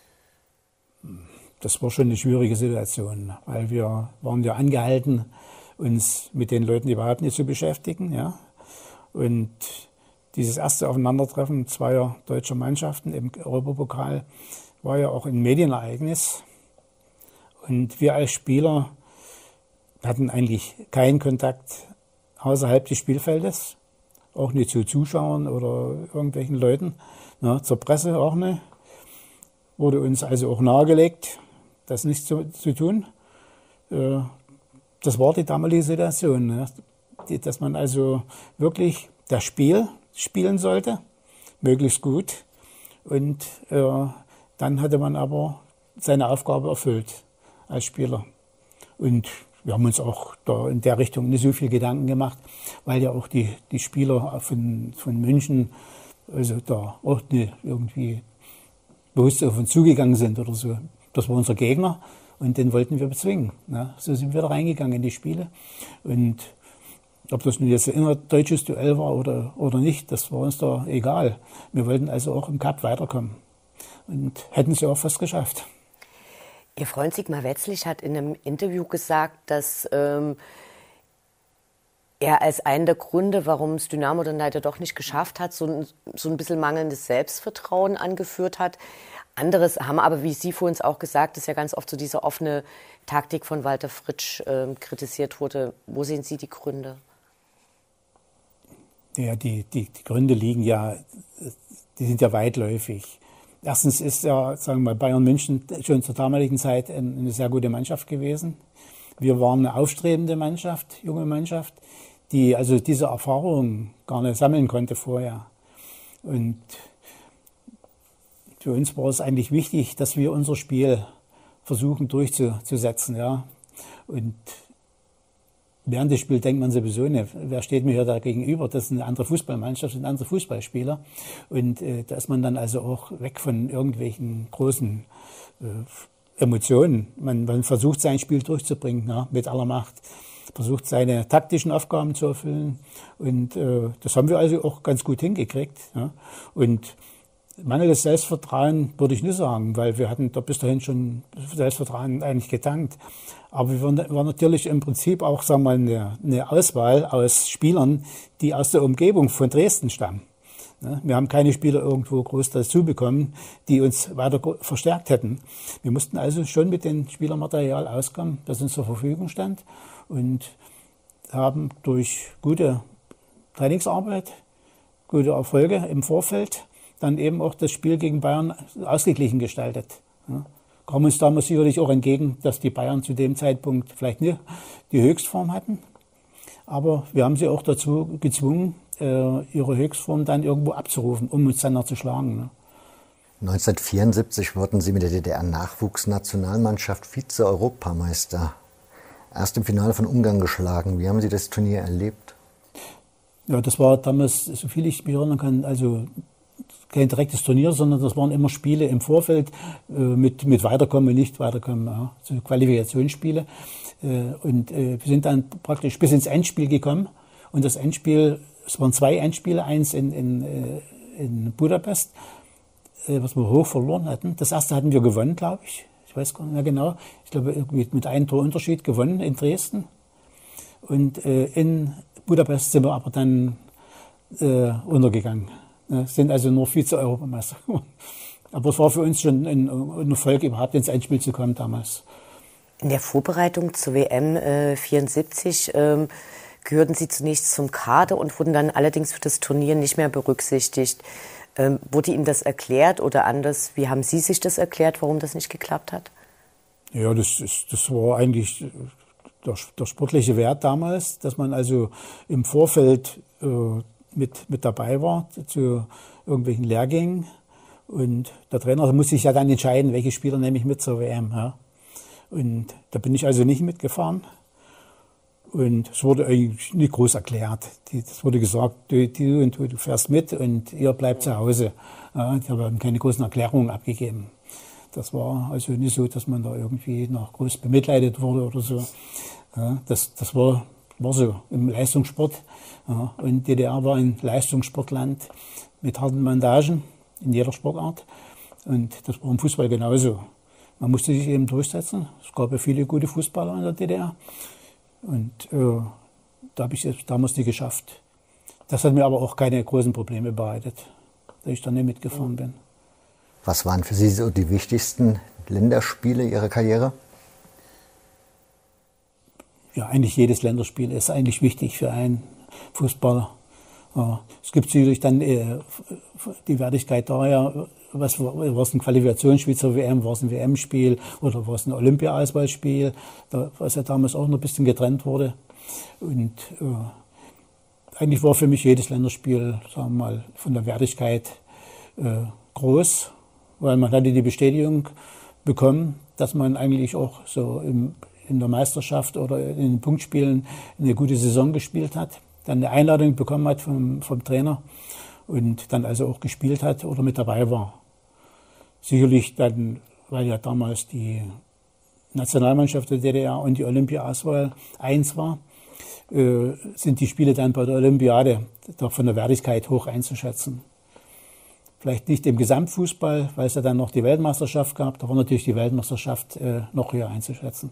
Das war schon eine schwierige Situation, weil wir waren ja angehalten, uns mit den Leuten überhaupt nicht zu beschäftigen. Ja? Und dieses erste Aufeinandertreffen zweier deutscher Mannschaften im Europapokal war ja auch ein Medienereignis. Und wir als Spieler hatten eigentlich keinen Kontakt außerhalb des Spielfeldes, auch nicht zu Zuschauern oder irgendwelchen Leuten, zur Presse auch nicht. Wurde uns also auch nahegelegt, das nicht zu tun. Das war die damalige Situation, dass man also wirklich das Spiel spielen sollte, möglichst gut. Und dann hatte man aber seine Aufgabe erfüllt als Spieler. Und wir haben uns auch da in der Richtung nicht so viel Gedanken gemacht, weil ja auch die Spieler von München also da auch nicht irgendwie bewusst auf uns zugegangen sind oder so. Das war unser Gegner und den wollten wir bezwingen. So sind wir da reingegangen in die Spiele. Und ob das nun jetzt ein innerdeutsches Duell war oder nicht, das war uns da egal. Wir wollten also auch im Cup weiterkommen und hätten es auch fast geschafft. Ihr Freund Sigmar Wetzlich hat in einem Interview gesagt, dass er als einen der Gründe, warum es Dynamo dann leider doch nicht geschafft hat, so ein bisschen mangelndes Selbstvertrauen angeführt hat. Anderes haben aber, wie Sie vorhin auch gesagt, dass ja ganz oft so diese offene Taktik von Walter Fritsch kritisiert wurde. Wo sehen Sie die Gründe? Ja, die Gründe liegen ja, die sind ja weitläufig. Erstens ist ja, sagen wir mal, Bayern München schon zur damaligen Zeit eine sehr gute Mannschaft gewesen. Wir waren eine aufstrebende Mannschaft, junge Mannschaft, die also diese Erfahrung gar nicht sammeln konnte vorher. Und für uns war es eigentlich wichtig, dass wir unser Spiel versuchen durchzusetzen. Ja. Und während des Spiels denkt man sowieso nicht, wer steht mir hier da gegenüber? Das ist eine andere Fußballmannschaft, sind andere Fußballspieler. Und da ist man dann also auch weg von irgendwelchen großen Emotionen. Man versucht sein Spiel durchzubringen, mit aller Macht. Versucht seine taktischen Aufgaben zu erfüllen. Und das haben wir also auch ganz gut hingekriegt. Ja. Und mangelndes Selbstvertrauen würde ich nicht sagen, weil wir hatten da bis dahin schon Selbstvertrauen eigentlich getankt. Aber wir waren natürlich im Prinzip auch, sagen wir mal, eine Auswahl aus Spielern, die aus der Umgebung von Dresden stammen. Wir haben keine Spieler irgendwo groß dazu bekommen, die uns weiter verstärkt hätten. Wir mussten also schon mit dem Spielermaterial auskommen, das uns zur Verfügung stand, und haben durch gute Trainingsarbeit, gute Erfolge im Vorfeld dann eben auch das Spiel gegen Bayern ausgeglichen gestaltet. Kam uns damals sicherlich auch entgegen, dass die Bayern zu dem Zeitpunkt vielleicht nicht die Höchstform hatten. Aber wir haben sie auch dazu gezwungen, ihre Höchstform dann irgendwo abzurufen, um uns dann noch zu schlagen. 1974 wurden Sie mit der DDR-Nachwuchsnationalmannschaft Vize-Europameister. Erst im Finale von Ungarn geschlagen. Wie haben Sie das Turnier erlebt? Ja, das war damals, soviel ich mich erinnern kann, also kein direktes Turnier, sondern das waren immer Spiele im Vorfeld mit Weiterkommen und nicht Weiterkommen, so Qualifikationsspiele. Und wir sind dann praktisch bis ins Endspiel gekommen. Und das Endspiel, es waren 2 Endspiele, eins in Budapest, was wir hoch verloren hatten. Das erste hatten wir gewonnen, glaube ich. Ich weiß gar nicht mehr genau. Ich glaube, mit einem Torunterschied gewonnen in Dresden. Und in Budapest sind wir aber dann untergegangen. Sind also nur Vize-Europameister. Aber es war für uns schon ein Erfolg, überhaupt ins Endspiel zu kommen damals. In der Vorbereitung zur WM 74 gehörten Sie zunächst zum Kader und wurden dann allerdings für das Turnier nicht mehr berücksichtigt. Wurde Ihnen das erklärt oder anders? Wie haben Sie sich das erklärt, warum das nicht geklappt hat? Ja, das war eigentlich der sportliche Wert damals, dass man also im Vorfeld mit dabei war zu irgendwelchen Lehrgängen. Und der Trainer muss sich ja dann entscheiden, welche Spieler nehme ich mit zur WM. Ja. Und da bin ich also nicht mitgefahren. Und es wurde eigentlich nicht groß erklärt. Es wurde gesagt, du fährst mit und ihr bleibt zu Hause. Ja, ich habe keine großen Erklärungen abgegeben. Das war also nicht so, dass man da irgendwie noch groß bemitleidet wurde oder so. Ja, das war so im Leistungssport. Ja, und DDR war ein Leistungssportland mit harten Bandagen in jeder Sportart. Und das war im Fußball genauso. Man musste sich eben durchsetzen. Es gab ja viele gute Fußballer in der DDR. Und da habe ich es damals nicht geschafft. Das hat mir aber auch keine großen Probleme bereitet, dass ich da nicht mitgefahren bin. Was waren für Sie so die wichtigsten Länderspiele Ihrer Karriere? Ja, eigentlich jedes Länderspiel ist eigentlich wichtig für einen Fußballer. Ja, es gibt sicherlich dann die Wertigkeit daher, war es ein Qualifikationsspiel zur WM, war es ein WM-Spiel oder war es ein Olympia-Auswahlspiel, was ja damals auch noch ein bisschen getrennt wurde. Und eigentlich war für mich jedes Länderspiel, sagen wir mal, von der Wertigkeit groß, weil man hatte die Bestätigung bekommen, dass man eigentlich auch so in der Meisterschaft oder in den Punktspielen eine gute Saison gespielt hat, dann eine Einladung bekommen hat vom Trainer und dann also auch gespielt hat oder mit dabei war. Sicherlich dann, weil ja damals die Nationalmannschaft der DDR und die Olympia-Auswahl eins war, sind die Spiele dann bei der Olympiade doch von der Wertigkeit hoch einzuschätzen. Vielleicht nicht im Gesamtfußball, weil es ja dann noch die Weltmeisterschaft gab, da war natürlich die Weltmeisterschaft noch höher einzuschätzen.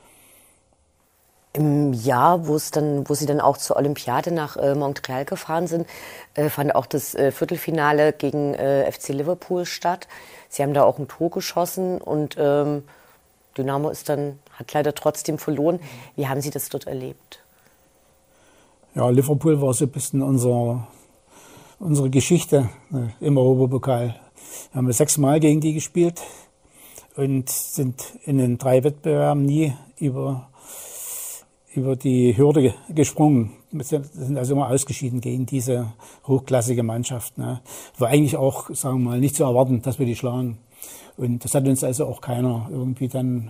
Im Jahr, wo Sie dann auch zur Olympiade nach Montreal gefahren sind, fand auch das Viertelfinale gegen FC Liverpool statt. Sie haben da auch ein Tor geschossen und Dynamo hat leider trotzdem verloren. Wie haben Sie das dort erlebt? Ja, Liverpool war so ein bisschen unsere Geschichte im Europapokal. Wir haben 6 Mal gegen die gespielt und sind in den 3 Wettbewerben nie über die Hürde gesprungen. Wir sind also immer ausgeschieden gegen diese hochklassige Mannschaft. Ne. War eigentlich auch, sagen wir mal, nicht zu erwarten, dass wir die schlagen. Und das hat uns also auch keiner irgendwie dann,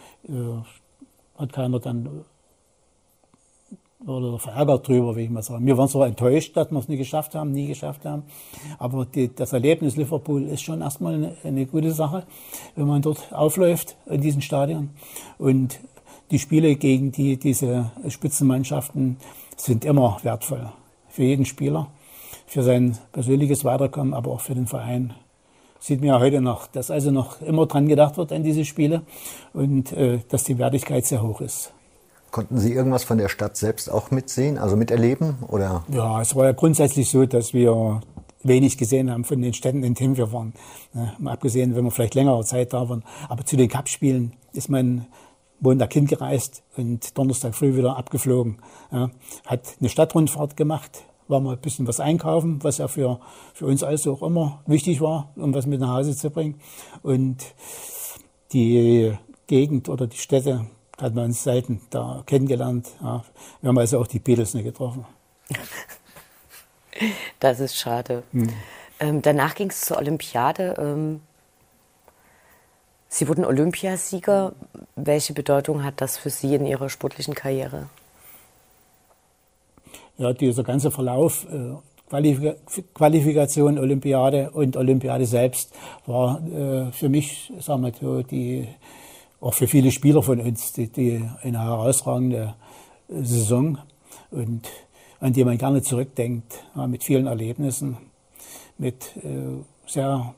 oder verärgert drüber, will ich mal sagen. Wir waren zwar enttäuscht, dass wir es nie geschafft haben, aber das Erlebnis Liverpool ist schon erstmal eine gute Sache, wenn man dort aufläuft in diesem Stadion. Und die Spiele gegen diese Spitzenmannschaften sind immer wertvoll. Für jeden Spieler, für sein persönliches Weiterkommen, aber auch für den Verein. Sieht man ja heute noch, dass also noch immer dran gedacht wird an diese Spiele und dass die Wertigkeit sehr hoch ist. Konnten Sie irgendwas von der Stadt selbst auch mitsehen, also miterleben? Oder? Ja, es war ja grundsätzlich so, dass wir wenig gesehen haben von den Städten, in denen wir waren. Ja, mal abgesehen, wenn wir vielleicht längere Zeit da waren. Aber zu den Cup-Spielen ist man Montag hingereist und Donnerstag früh wieder abgeflogen. Ja, hat eine Stadtrundfahrt gemacht, war mal ein bisschen was einkaufen, was ja für uns also auch immer wichtig war, um was mit nach Hause zu bringen. Und die Gegend oder die Städte hat man uns selten da kennengelernt. Ja, wir haben also auch die Beatles nicht getroffen. Das ist schade. Danach ging es zur Olympiade. Sie wurden Olympiasieger. Welche Bedeutung hat das für Sie in Ihrer sportlichen Karriere? Ja, dieser ganze Verlauf, Qualifikation, Olympiade und Olympiade selbst, war für mich, sagen wir so, auch für viele Spieler von uns, die eine herausragende Saison und an die man gerne zurückdenkt, ja, mit vielen Erlebnissen, mit sehr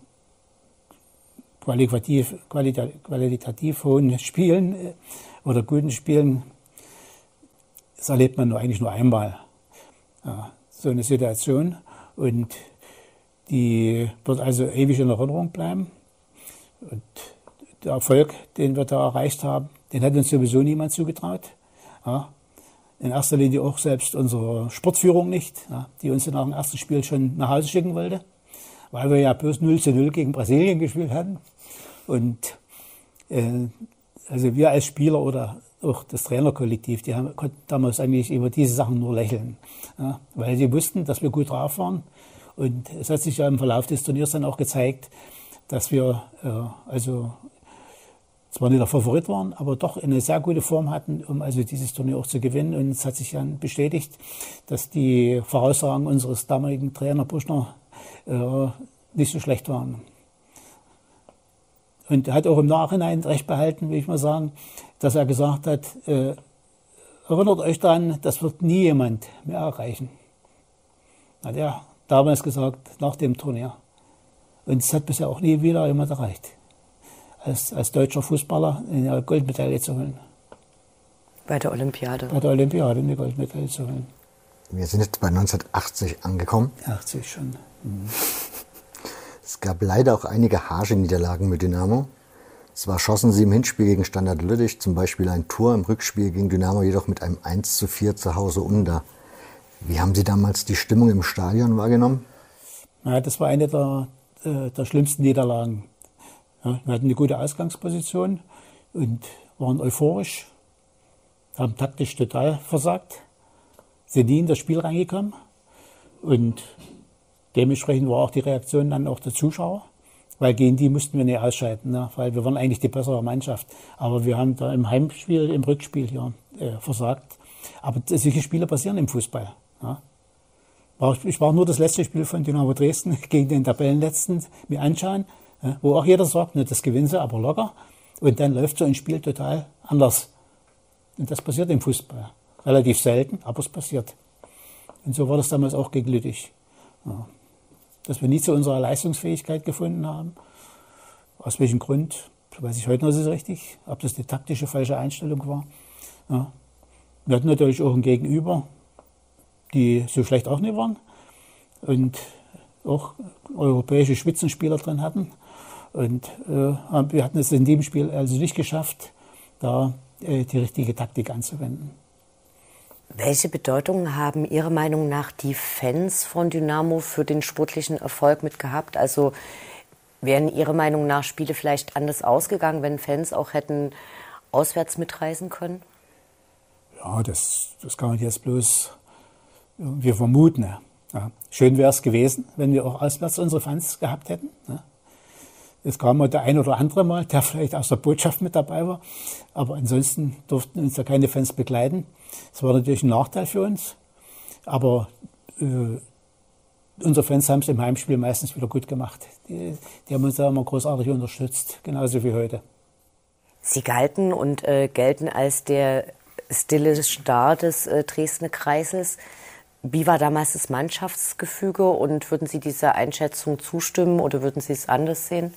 qualitativ hohen Spielen oder guten Spielen. Das erlebt man eigentlich nur einmal. Ja, so eine Situation und die wird also ewig in Erinnerung bleiben. Und der Erfolg, den wir da erreicht haben, den hat uns sowieso niemand zugetraut. Ja, in erster Linie auch selbst unsere Sportführung nicht, ja, die uns nach dem ersten Spiel schon nach Hause schicken wollte, weil wir ja bloß 0:0 gegen Brasilien gespielt hatten. Und also wir als Spieler oder auch das Trainerkollektiv, konnten damals eigentlich über diese Sachen nur lächeln, ja, weil sie wussten, dass wir gut drauf waren. Und es hat sich ja im Verlauf des Turniers dann auch gezeigt, dass wir also zwar nicht der Favorit waren, aber doch eine sehr gute Form hatten, um also dieses Turnier auch zu gewinnen. Und es hat sich dann bestätigt, dass die Voraussagen unseres damaligen Trainer Buschner nicht so schlecht waren. Und er hat auch im Nachhinein recht behalten, will ich mal sagen, dass er gesagt hat, erinnert euch daran, das wird nie jemand mehr erreichen. Hat er damals gesagt, nach dem Turnier. Und es hat bisher auch nie wieder jemand erreicht, als deutscher Fußballer eine Goldmedaille zu holen. Bei der Olympiade? Bei der Olympiade eine Goldmedaille zu holen. Wir sind jetzt bei 1980 angekommen. 80 schon. Es gab leider auch einige harsche Niederlagen mit Dynamo. Zwar schossen sie im Hinspiel gegen Standard Lüttich zum Beispiel ein Tor, im Rückspiel gegen Dynamo jedoch mit einem 1:4 zu Hause unter. Wie haben Sie damals die Stimmung im Stadion wahrgenommen? Ja, das war eine der schlimmsten Niederlagen. Ja, wir hatten eine gute Ausgangsposition und waren euphorisch, haben taktisch total versagt, sind nie in das Spiel reingekommen und dementsprechend war auch die Reaktion dann auch der Zuschauer, weil gegen die mussten wir nicht ausscheiden, ne? Weil wir waren eigentlich die bessere Mannschaft. Aber wir haben da im Heimspiel, im Rückspiel hier versagt. Aber solche Spiele passieren im Fußball. Ja? Ich war nur das letzte Spiel von Dynamo Dresden gegen den Tabellenletzten mir anschauen, ja? Wo auch jeder sagt, ne, das gewinnen sie, aber locker. Und dann läuft so ein Spiel total anders. Und das passiert im Fußball. Relativ selten, aber es passiert. Und so war das damals auch gegen Lüttich. Ja. Dass wir nie zu unserer Leistungsfähigkeit gefunden haben. Aus welchem Grund, weiß ich heute noch nicht so richtig, ob das eine taktische falsche Einstellung war. Ja. Wir hatten natürlich auch ein Gegenüber, die so schlecht auch nicht waren und auch europäische Spitzenspieler drin hatten. Und wir hatten es in dem Spiel also nicht geschafft, da die richtige Taktik anzuwenden. Welche Bedeutung haben Ihrer Meinung nach die Fans von Dynamo für den sportlichen Erfolg mit gehabt? Also wären Ihrer Meinung nach Spiele vielleicht anders ausgegangen, wenn Fans auch hätten auswärts mitreisen können? Ja, das kann man jetzt bloß wir vermuten. Ja. Schön wäre es gewesen, wenn wir auch auswärts unsere Fans gehabt hätten. Ja. Es kam mal der ein oder andere mal, der vielleicht aus der Botschaft mit dabei war. Aber ansonsten durften uns ja keine Fans begleiten. Das war natürlich ein Nachteil für uns. Aber unsere Fans haben es im Heimspiel meistens wieder gut gemacht. Die haben uns ja immer großartig unterstützt, genauso wie heute. Sie galten und gelten als der stille Star des Dresdner Kreises. Wie war damals das Mannschaftsgefüge und würden Sie dieser Einschätzung zustimmen oder würden Sie es anders sehen?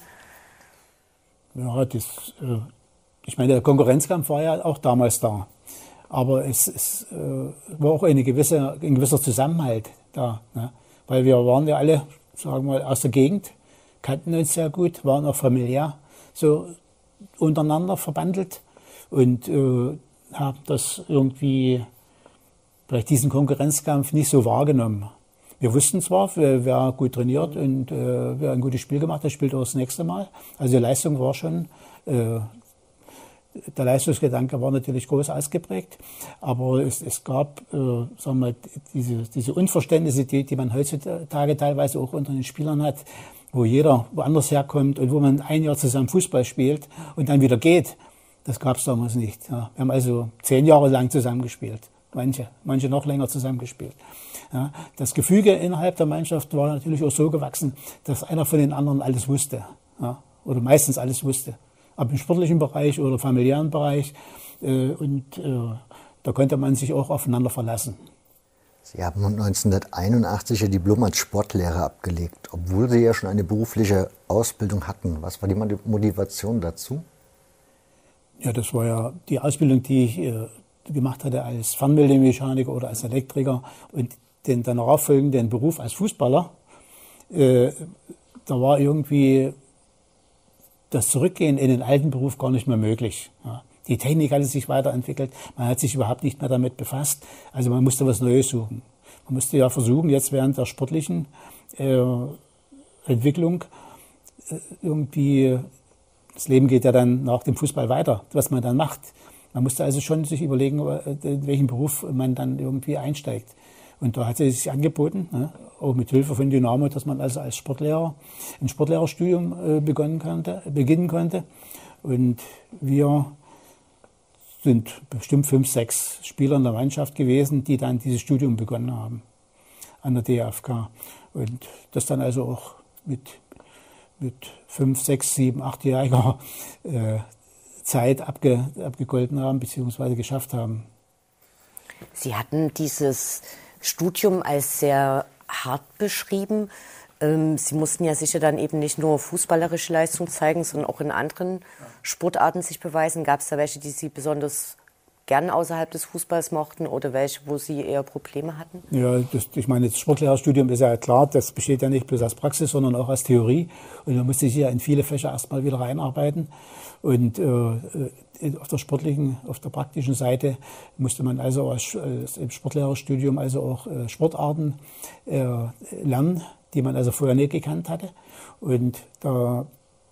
Ja, ich meine, der Konkurrenzkampf war ja auch damals da. Aber es war auch ein gewisser Zusammenhalt da. Ne? Weil wir waren ja alle, sagen wir mal, aus der Gegend, kannten uns sehr gut, waren auch familiär so untereinander verbandelt und haben das irgendwie, vielleicht diesen Konkurrenzkampf nicht so wahrgenommen. Wir wussten zwar, wer gut trainiert und wer ein gutes Spiel gemacht hat, spielt auch das nächste Mal. Also die Leistung war schon, der Leistungsgedanke war natürlich groß ausgeprägt, aber es gab, sagen wir mal, diese Unverständnisse, die man heutzutage teilweise auch unter den Spielern hat, wo jeder woanders herkommt und wo man ein Jahr zusammen Fußball spielt und dann wieder geht. Das gab es damals nicht. Ja. Wir haben also 10 Jahre lang zusammengespielt. Manche noch länger zusammengespielt. Ja, das Gefüge innerhalb der Mannschaft war natürlich auch so gewachsen, dass einer von den anderen alles wusste. Ja, oder meistens alles wusste. Ob im sportlichen Bereich oder familiären Bereich. Da konnte man sich auch aufeinander verlassen. Sie haben 1981 Ihr Diplom als Sportlehrer abgelegt, obwohl Sie ja schon eine berufliche Ausbildung hatten. Was war die Motivation dazu? Ja, das war ja die Ausbildung, die ich gemacht hatte als Fernmeldemechaniker oder als Elektriker und den darauf folgenden Beruf als Fußballer. Da war irgendwie das Zurückgehen in den alten Beruf gar nicht mehr möglich. Ja. Die Technik hatte sich weiterentwickelt, man hat sich überhaupt nicht mehr damit befasst. Also man musste was Neues suchen. Man musste ja versuchen, jetzt während der sportlichen Entwicklung irgendwie, das Leben geht ja dann nach dem Fußball weiter, was man dann macht. Man musste also schon sich überlegen, in welchen Beruf man dann irgendwie einsteigt. Und da hat es sich angeboten, ne, auch mit Hilfe von Dynamo, dass man also als Sportlehrer ein Sportlehrerstudium beginnen konnte. Und wir sind bestimmt 5, 6 Spieler in der Mannschaft gewesen, die dann dieses Studium begonnen haben an der DFK. Und das dann also auch mit 5, 6, 7, 8-jähriger Zeit abgegolten haben, beziehungsweise geschafft haben. Sie hatten dieses Studium als sehr hart beschrieben. Sie mussten ja sicher dann eben nicht nur fußballerische Leistung zeigen, sondern auch in anderen Sportarten sich beweisen. Gab es da welche, die Sie besonders gern außerhalb des Fußballs mochten oder welche, wo Sie eher Probleme hatten? Ja, ich meine, das Sportlehrerstudium ist ja klar, das besteht ja nicht bloß aus Praxis, sondern auch aus Theorie. Und man musste sich ja in viele Fächer erstmal wieder reinarbeiten. Und auf der praktischen Seite musste man also im Sportlehrerstudium also auch Sportarten lernen, die man also vorher nicht gekannt hatte. Und da,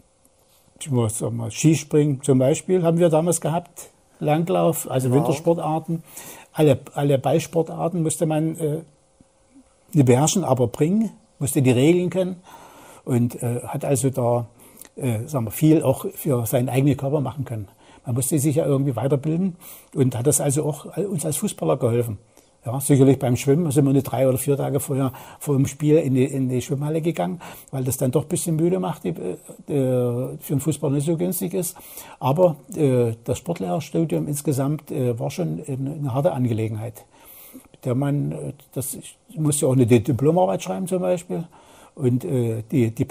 Skispringen zum Beispiel haben wir damals gehabt, Langlauf, also Wintersportarten. Alle Ballsportarten musste man nicht beherrschen, aber bringen, musste die Regeln können und hat also da viel auch für seinen eigenen Körper machen können. Man musste sich ja irgendwie weiterbilden und hat das also auch uns als Fußballer geholfen. Ja, sicherlich beim Schwimmen sind wir nicht 3 oder 4 Tage vorher vor dem Spiel in die Schwimmhalle gegangen, weil das dann doch ein bisschen müde macht, für einen Fußballer nicht so günstig ist. Aber das Sportlehrerstudium insgesamt war schon eine harte Angelegenheit. Das musste ja auch eine Diplomarbeit schreiben zum Beispiel. Und die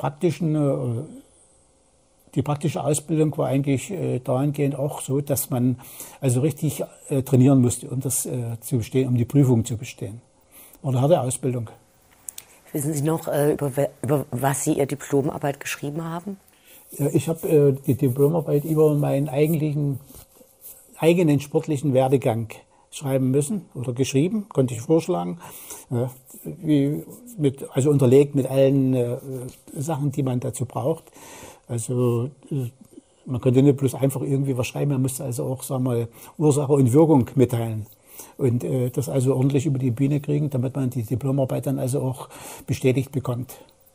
praktische Ausbildung war eigentlich dahingehend auch so, dass man also richtig trainieren musste, um das zu bestehen, um die Prüfung zu bestehen. War eine harte Ausbildung. Wissen Sie noch, über was Sie Ihre Diplomarbeit geschrieben haben? Ja, ich habe die Diplomarbeit über meinen eigenen sportlichen Werdegang schreiben müssen oder geschrieben, konnte ich vorschlagen. Also unterlegt mit allen Sachen, die man dazu braucht. Also man konnte nicht bloß einfach irgendwie was schreiben, man musste also auch, sagen wir mal, Ursache und Wirkung mitteilen. Und das also ordentlich über die Bühne kriegen, damit man die Diplomarbeit dann also auch bestätigt bekommt.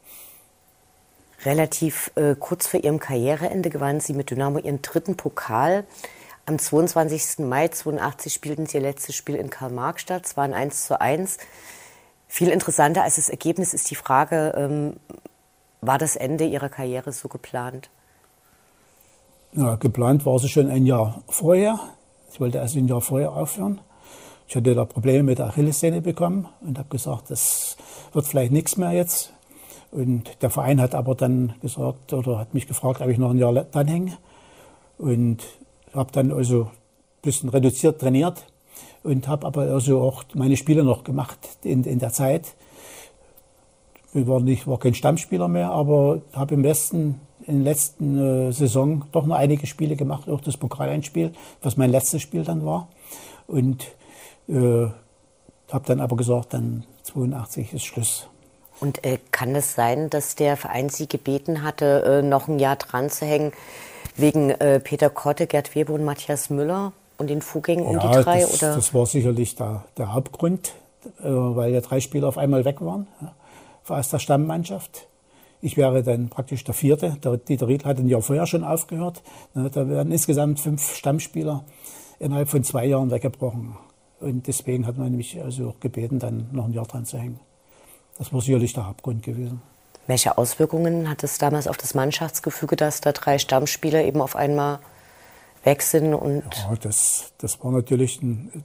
Relativ kurz vor Ihrem Karriereende gewannen Sie mit Dynamo Ihren 3. Pokal. Am 22. Mai 1982 spielten Sie Ihr letztes Spiel in Karl-Marx-Stadt. Es war ein 1:1. Viel interessanter als das Ergebnis ist die Frage, war das Ende Ihrer Karriere so geplant? Ja, geplant war es schon ein Jahr vorher. Ich wollte also ein Jahr vorher aufhören. Ich hatte da Probleme mit der Achillessehne bekommen und habe gesagt, das wird vielleicht nichts mehr jetzt. Und der Verein hat aber dann gesagt oder hat mich gefragt, ob ich noch ein Jahr dranhänge. Und habe dann also ein bisschen reduziert trainiert und habe aber also auch meine Spiele noch gemacht in der Zeit. Ich war kein Stammspieler mehr, aber habe in der letzten Saison doch noch einige Spiele gemacht, auch das Pokalendspiel, was mein letztes Spiel dann war. Und habe dann aber gesagt, dann 82 ist Schluss. Und kann es sein, dass der Verein Sie gebeten hatte, noch ein Jahr dran zu hängen, wegen Peter Kotte, Gerd Weber und Matthias Müller und den Vorgängen um die 3? Das war sicherlich der Hauptgrund, weil ja 3 Spieler auf einmal weg waren. Ja, aus der Stammmannschaft. Ich wäre dann praktisch der 4. Der Dieter Riedl hat ein Jahr vorher schon aufgehört. Da werden insgesamt 5 Stammspieler innerhalb von 2 Jahren weggebrochen. Und deswegen hat man mich also auch gebeten, dann noch ein Jahr dran zu hängen. Das war sicherlich der Hauptgrund gewesen. Welche Auswirkungen hat es damals auf das Mannschaftsgefüge, dass da 3 Stammspieler eben auf einmal weg sind? Und ja, das war natürlich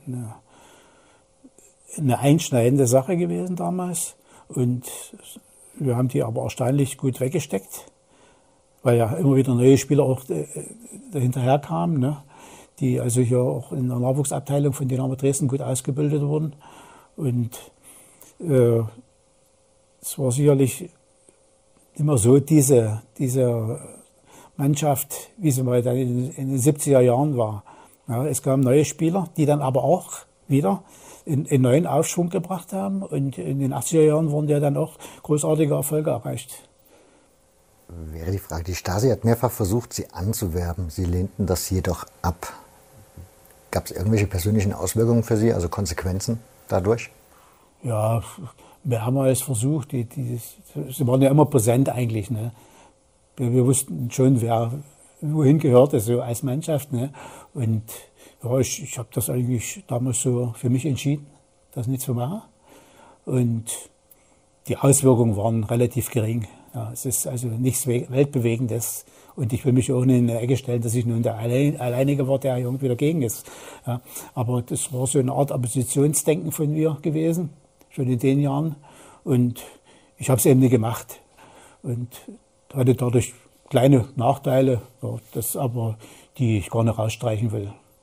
eine einschneidende Sache gewesen damals. Und wir haben die aber erstaunlich gut weggesteckt, weil ja immer wieder neue Spieler auch dahinterher kamen, ne? Die also hier auch in der Nachwuchsabteilung von Dynamo Dresden gut ausgebildet wurden. Und es war sicherlich immer so, diese Mannschaft, wie sie mal in den 70er Jahren war. Ja, es kamen neue Spieler, die dann aber auch wieder in neuen Aufschwung gebracht haben. Und in den 80er Jahren wurden ja dann auch großartige Erfolge erreicht. Wäre die Frage, die Stasi hat mehrfach versucht, Sie anzuwerben. Sie lehnten das jedoch ab. Gab es irgendwelche persönlichen Auswirkungen für Sie, also Konsequenzen dadurch? Ja, mehrmals versucht. Sie waren ja immer präsent eigentlich. Ne? Wir wussten schon, wer wohin gehörte, so als Mannschaft. Ne? Und ja, ich habe das eigentlich damals so für mich entschieden, das nicht zu machen. Und die Auswirkungen waren relativ gering. Ja, es ist also nichts Weltbewegendes. Und ich will mich auch nicht in eine Ecke stellen, dass ich nun der Alleinige war, der irgendwie dagegen ist. Ja, aber das war so eine Art Oppositionsdenken von mir gewesen, schon in den Jahren. Und ich habe es eben nicht gemacht. Und hatte dadurch kleine Nachteile, ja, die ich gar nicht rausstreichen will.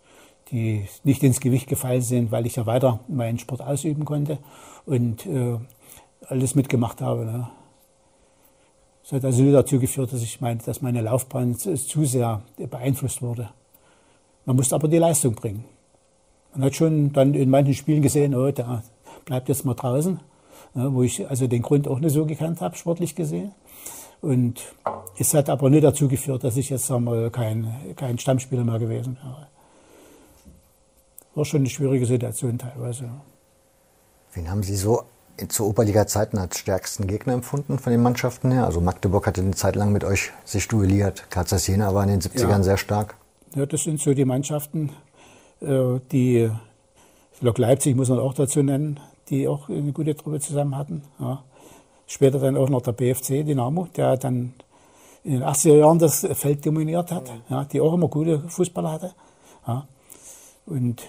die nicht ins Gewicht gefallen sind, weil ich ja weiter meinen Sport ausüben konnte und alles mitgemacht habe. Ne? Das hat also dazu geführt, dass meine Laufbahn zu sehr beeinflusst wurde. Man musste aber die Leistung bringen. Man hat schon dann in manchen Spielen gesehen, oh, der bleibt jetzt mal draußen, ne, wo ich also den Grund auch nicht so gekannt habe, sportlich gesehen. Und es hat aber nicht dazu geführt, dass ich jetzt sagen wir, kein Stammspieler mehr gewesen wäre. War schon eine schwierige Situation teilweise. Wen haben Sie so zu Oberliga-Zeiten als stärksten Gegner empfunden von den Mannschaften her? Also Magdeburg hatte eine Zeit lang mit euch sich duelliert. Kaisers Jena war in den 70ern sehr stark. Ja, das sind so die Mannschaften, die Lok Leipzig muss man auch dazu nennen, die auch eine gute Truppe zusammen hatten. Ja. Später dann auch noch der BFC Dynamo, der dann in den 80er Jahren das Feld dominiert hat, ja, die auch immer gute Fußballer hatte. Ja. Und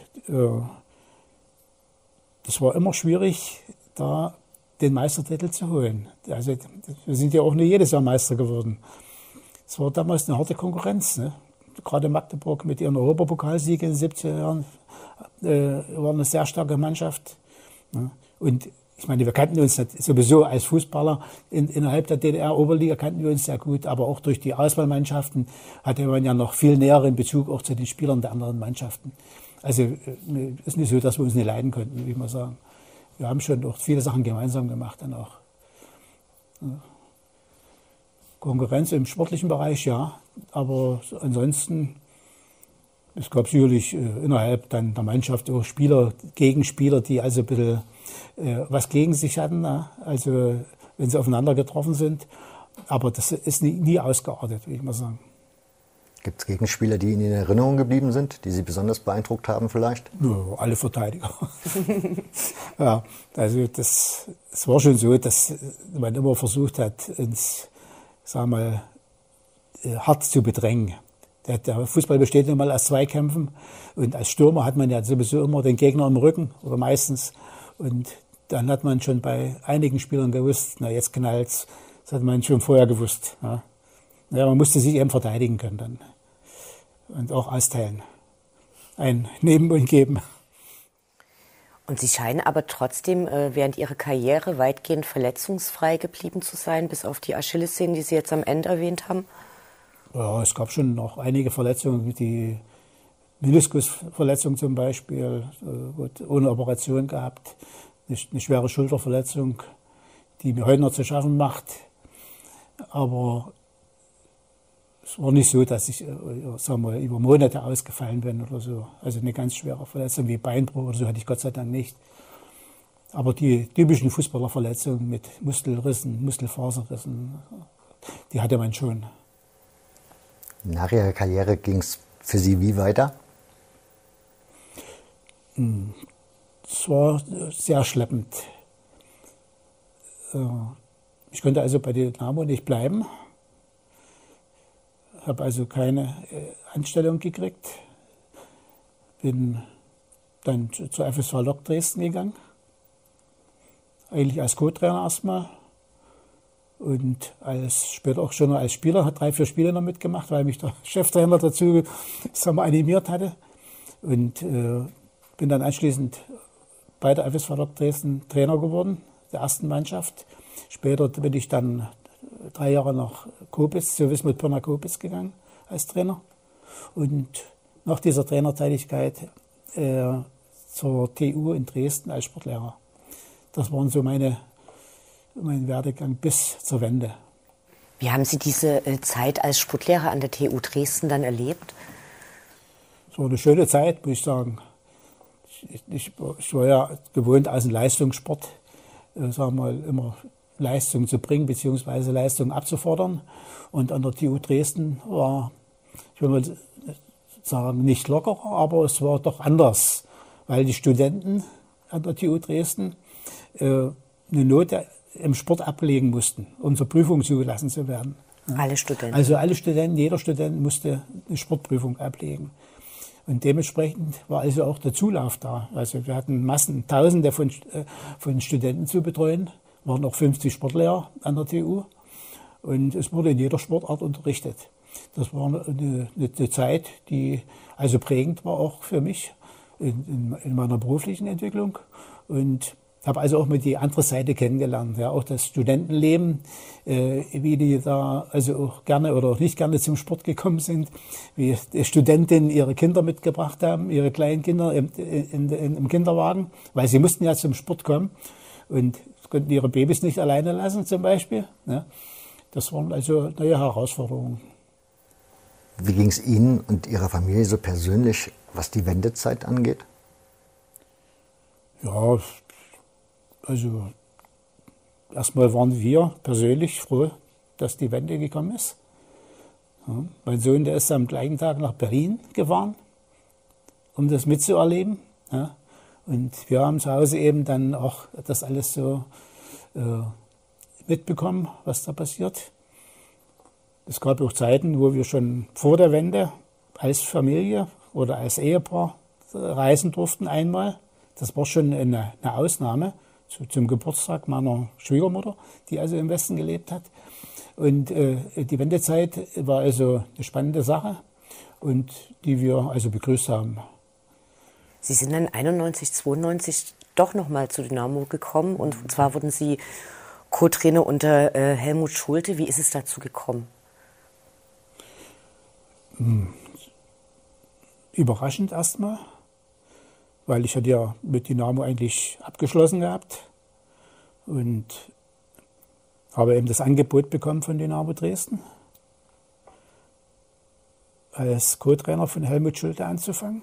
das war immer schwierig, da den Meistertitel zu holen. Also wir sind ja auch nicht jedes Jahr Meister geworden. Es war damals eine harte Konkurrenz. Ne? Gerade Magdeburg mit ihren Europapokalsiegen in den 70er Jahren war eine sehr starke Mannschaft. Ne? Und ich meine, wir kannten uns sowieso als Fußballer innerhalb der DDR-Oberliga kannten wir uns sehr gut, aber auch durch die Auswahlmannschaften hatte man ja noch viel näheren Bezug auch zu den Spielern der anderen Mannschaften. Also es ist nicht so, dass wir uns nicht leiden konnten, würde ich mal sagen. Wir haben schon auch viele Sachen gemeinsam gemacht dann auch. Ja. Konkurrenz im sportlichen Bereich, ja, aber ansonsten, es gab sicherlich innerhalb dann der Mannschaft auch Gegenspieler, die also ein bisschen was gegen sich hatten, also wenn sie aufeinander getroffen sind. Aber das ist nie ausgeartet, würde ich mal sagen. Gibt es Gegenspieler, die Ihnen in Erinnerung geblieben sind, die Sie besonders beeindruckt haben vielleicht? Ja, alle Verteidiger. Ja, also es war schon so, dass man immer versucht hat, uns, sagen wir mal, hart zu bedrängen. Der Fußball besteht nun mal aus Zweikämpfen und als Stürmer hat man ja sowieso immer den Gegner im Rücken oder meistens. Und dann hat man schon bei einigen Spielern gewusst, na jetzt knallt's. Das hat man schon vorher gewusst. Ja. Ja, man musste sich eben verteidigen können dann und auch austeilen, Nehmen und Geben. Und Sie scheinen aber trotzdem während Ihrer Karriere weitgehend verletzungsfrei geblieben zu sein, bis auf die Achillessehnen, die Sie jetzt am Ende erwähnt haben? Ja, es gab schon noch einige Verletzungen, die Meniskusverletzung zum Beispiel, ohne Operation gehabt, eine schwere Schulterverletzung, die mir heute noch zu schaffen macht. Aber es war nicht so, dass ich sagen wir, über Monate ausgefallen bin oder so. Also eine ganz schwere Verletzung wie Beinbruch oder so hatte ich Gott sei Dank nicht. Aber die typischen Fußballerverletzungen mit Muskelrissen, Muskelfaserrissen, die hatte man schon. Nach Ihrer Karriere ging es für Sie wie weiter? Es war sehr schleppend. Ich konnte also bei Dynamo nicht bleiben. Habe also keine Anstellung gekriegt. Bin dann zur FSV Lok Dresden gegangen. Eigentlich als Co-Trainer erstmal. Und später auch schon als Spieler, hat 3-4 Spiele noch mitgemacht, weil mich der Cheftrainer dazu animiert hatte. Und bin dann anschließend bei der FSV Lok Dresden Trainer geworden, der ersten Mannschaft. Später bin ich dann 3 Jahre nach Kobitz, zu Wismut Pirna Kobitz gegangen als Trainer. Und nach dieser Trainertätigkeit zur TU in Dresden als Sportlehrer. Das waren so mein Werdegang bis zur Wende. Wie haben Sie diese Zeit als Sportlehrer an der TU Dresden dann erlebt? Es war eine schöne Zeit, muss ich sagen. Ich war ja gewohnt, aus dem Leistungssport sagen wir mal, immer Leistung zu bringen bzw. Leistung abzufordern. Und an der TU Dresden war, ich will mal sagen, nicht lockerer, aber es war doch anders, weil die Studenten an der TU Dresden eine Note im Sport ablegen mussten, um zur Prüfung zugelassen zu werden. Alle Studenten? Also alle Studenten, jeder Student musste eine Sportprüfung ablegen. Und dementsprechend war also auch der Zulauf da. Also wir hatten Tausende von Studenten zu betreuen, waren auch 50 Sportlehrer an der TU. Und es wurde in jeder Sportart unterrichtet. Das war eine Zeit, die also prägend war auch für mich in meiner beruflichen Entwicklung. Und habe also auch mal die andere Seite kennengelernt, ja, auch das Studentenleben, wie die da also auch gerne oder auch nicht gerne zum Sport gekommen sind, wie die Studentinnen ihre Kinder mitgebracht haben, ihre kleinen Kinder im Kinderwagen, weil sie mussten ja zum Sport kommen und konnten ihre Babys nicht alleine lassen zum Beispiel. Ja. Das waren also neue Herausforderungen. Wie ging es Ihnen und Ihrer Familie so persönlich, was die Wendezeit angeht? Ja, also erstmal waren wir persönlich froh, dass die Wende gekommen ist. Ja, mein Sohn, der ist am gleichen Tag nach Berlin gefahren, um das mitzuerleben. Ja. Und wir haben zu Hause eben dann auch das alles so mitbekommen, was da passiert. Es gab auch Zeiten, wo wir schon vor der Wende als Familie oder als Ehepaar reisen durften einmal. Das war schon eine Ausnahme zum Geburtstag meiner Schwiegermutter, die also im Westen gelebt hat. Und die Wendezeit war also eine spannende Sache und die wir also begrüßt haben. Sie sind dann 91, 92 doch nochmal zu Dynamo gekommen und zwar wurden Sie Co-Trainer unter Helmut Schulte. Wie ist es dazu gekommen? Überraschend erstmal, weil ich hatte ja mit Dynamo eigentlich abgeschlossen gehabt und habe eben das Angebot bekommen von Dynamo Dresden, als Co-Trainer von Helmut Schulte anzufangen.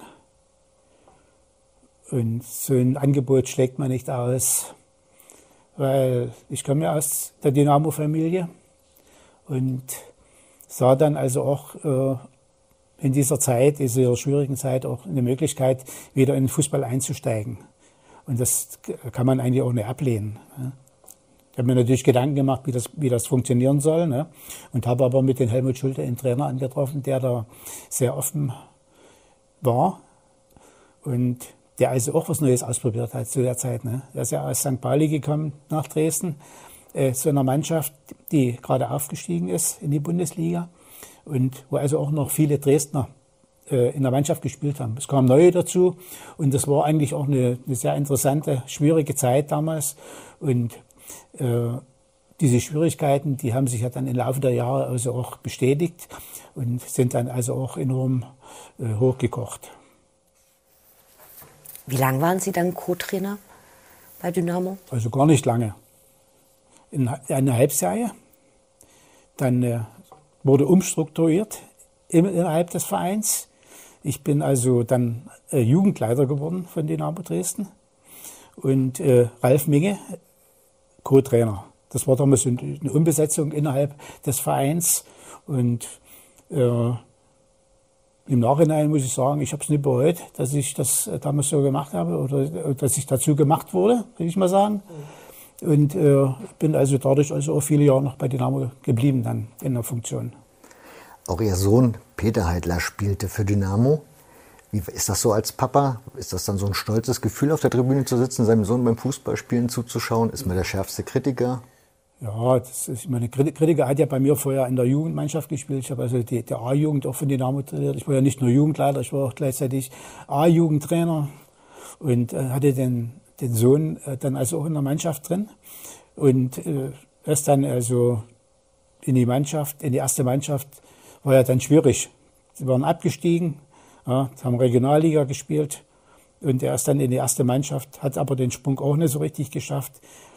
Und so ein Angebot schlägt man nicht aus, weil ich komme ja aus der Dynamo-Familie und sah dann also auch in dieser Zeit, dieser schwierigen Zeit, auch eine Möglichkeit, wieder in den Fußball einzusteigen. Und das kann man eigentlich auch nicht ablehnen. Ich habe mir natürlich Gedanken gemacht, wie das funktionieren soll, ne? Und habe aber mit dem Helmut Schulte einen Trainer angetroffen, der da sehr offen war und der also auch was Neues ausprobiert hat zu der Zeit. Ne? Er ist ja aus St. Pauli gekommen nach Dresden, zu einer Mannschaft, die gerade aufgestiegen ist in die Bundesliga und wo also auch noch viele Dresdner in der Mannschaft gespielt haben. Es kamen neue dazu und das war eigentlich auch eine sehr interessante, schwierige Zeit damals. Und diese Schwierigkeiten, die haben sich ja dann im Laufe der Jahre also auch bestätigt und sind dann also auch enorm hochgekocht. Wie lange waren Sie dann Co-Trainer bei Dynamo? Also gar nicht lange. In einer Halbserie. Dann wurde umstrukturiert innerhalb des Vereins. Ich bin also dann Jugendleiter geworden von Dynamo Dresden. Und Ralf Minge, Co-Trainer. Das war damals eine Umbesetzung innerhalb des Vereins. Und im Nachhinein muss ich sagen, ich habe es nicht bereut, dass ich das damals so gemacht habe oder dass ich dazu gemacht wurde, will ich mal sagen. Und bin also dadurch also auch viele Jahre noch bei Dynamo geblieben dann in der Funktion. Auch Ihr Sohn Peter Heidler spielte für Dynamo. Wie ist das so als Papa? Ist das dann so ein stolzes Gefühl, auf der Tribüne zu sitzen, seinem Sohn beim Fußballspielen zuzuschauen? Ist man der schärfste Kritiker? Ja, meine Kritiker hat ja bei mir vorher in der Jugendmannschaft gespielt. Ich habe also die A-Jugend auch von Dynamo trainiert. Ich war ja nicht nur Jugendleiter, ich war auch gleichzeitig A-Jugendtrainer und hatte den Sohn dann also auch in der Mannschaft drin. Und erst dann also in die erste Mannschaft, war ja dann schwierig. Sie waren abgestiegen, ja, haben Regionalliga gespielt und er ist dann in die erste Mannschaft, hat aber den Sprung auch nicht so richtig geschafft.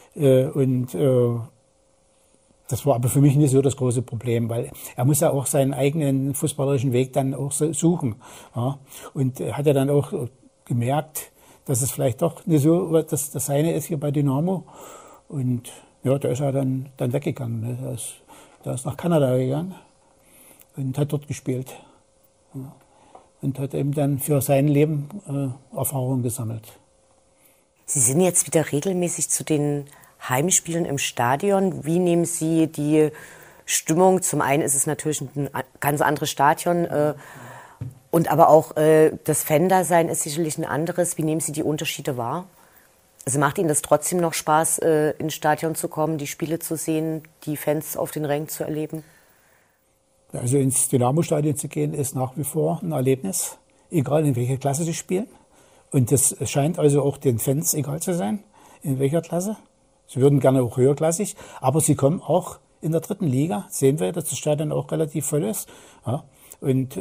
Das war aber für mich nicht so das große Problem, weil er muss ja auch seinen eigenen fußballerischen Weg dann auch suchen. Ja. Und er hat ja dann auch gemerkt, dass es vielleicht doch nicht so das Seine ist hier bei Dynamo. Und ja, da ist er dann weggegangen. Ne. Der ist nach Kanada gegangen und hat dort gespielt. Ja. Und hat eben dann für sein Leben Erfahrung gesammelt. Sie sind jetzt wieder regelmäßig zu den Heimspielen im Stadion. Wie nehmen Sie die Stimmung? Zum einen ist es natürlich ein ganz anderes Stadion und aber auch das Fan-Dasein ist sicherlich ein anderes. Wie nehmen Sie die Unterschiede wahr? Also macht Ihnen das trotzdem noch Spaß, ins Stadion zu kommen, die Spiele zu sehen, die Fans auf den Rängen zu erleben? Also ins Dynamo-Stadion zu gehen, ist nach wie vor ein Erlebnis. egal in welcher Klasse sie spielen. Und das scheint also auch den Fans egal zu sein, in welcher Klasse. Sie würden gerne auch höherklassig, aber sie kommen auch in der 3. Liga, sehen wir, dass das Stadion auch relativ voll ist. Ja. Und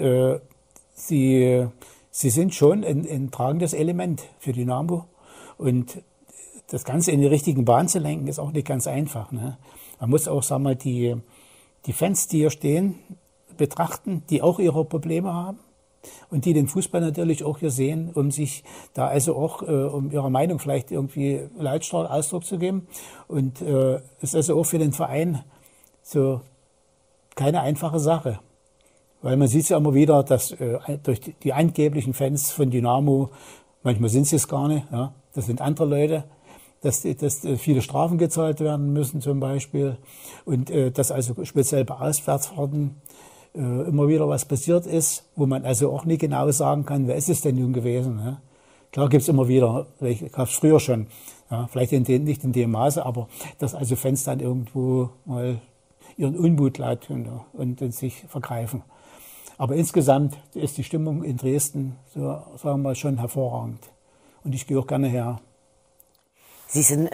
sie sind schon ein tragendes Element für Dynamo. Und das Ganze in die richtigen Bahn zu lenken, ist auch nicht ganz einfach. Ne? Man muss auch, sagen wir mal, die Fans, die hier stehen, betrachten, die auch ihre Probleme haben und die den Fußball natürlich auch hier sehen, um sich da also auch, um ihre Meinung vielleicht irgendwie lautstark Ausdruck zu geben. Und ist also auch für den Verein so keine einfache Sache. Weil man sieht es ja immer wieder, dass durch die angeblichen Fans von Dynamo, manchmal sind sie es gar nicht, ja, das sind andere Leute, dass viele Strafen gezahlt werden müssen zum Beispiel und dass also speziell bei Auswärtsfahrten immer wieder was passiert ist, wo man also auch nicht genau sagen kann, wer ist es denn nun gewesen. Ne? Klar gibt es immer wieder, gab es früher schon, ja, vielleicht nicht in dem Maße, aber dass also Fans dann irgendwo mal ihren Unmut laut tun, ja, und sich vergreifen. Aber insgesamt ist die Stimmung in Dresden, so sagen wir mal, schon hervorragend. Und ich gehe auch gerne her. Sie sind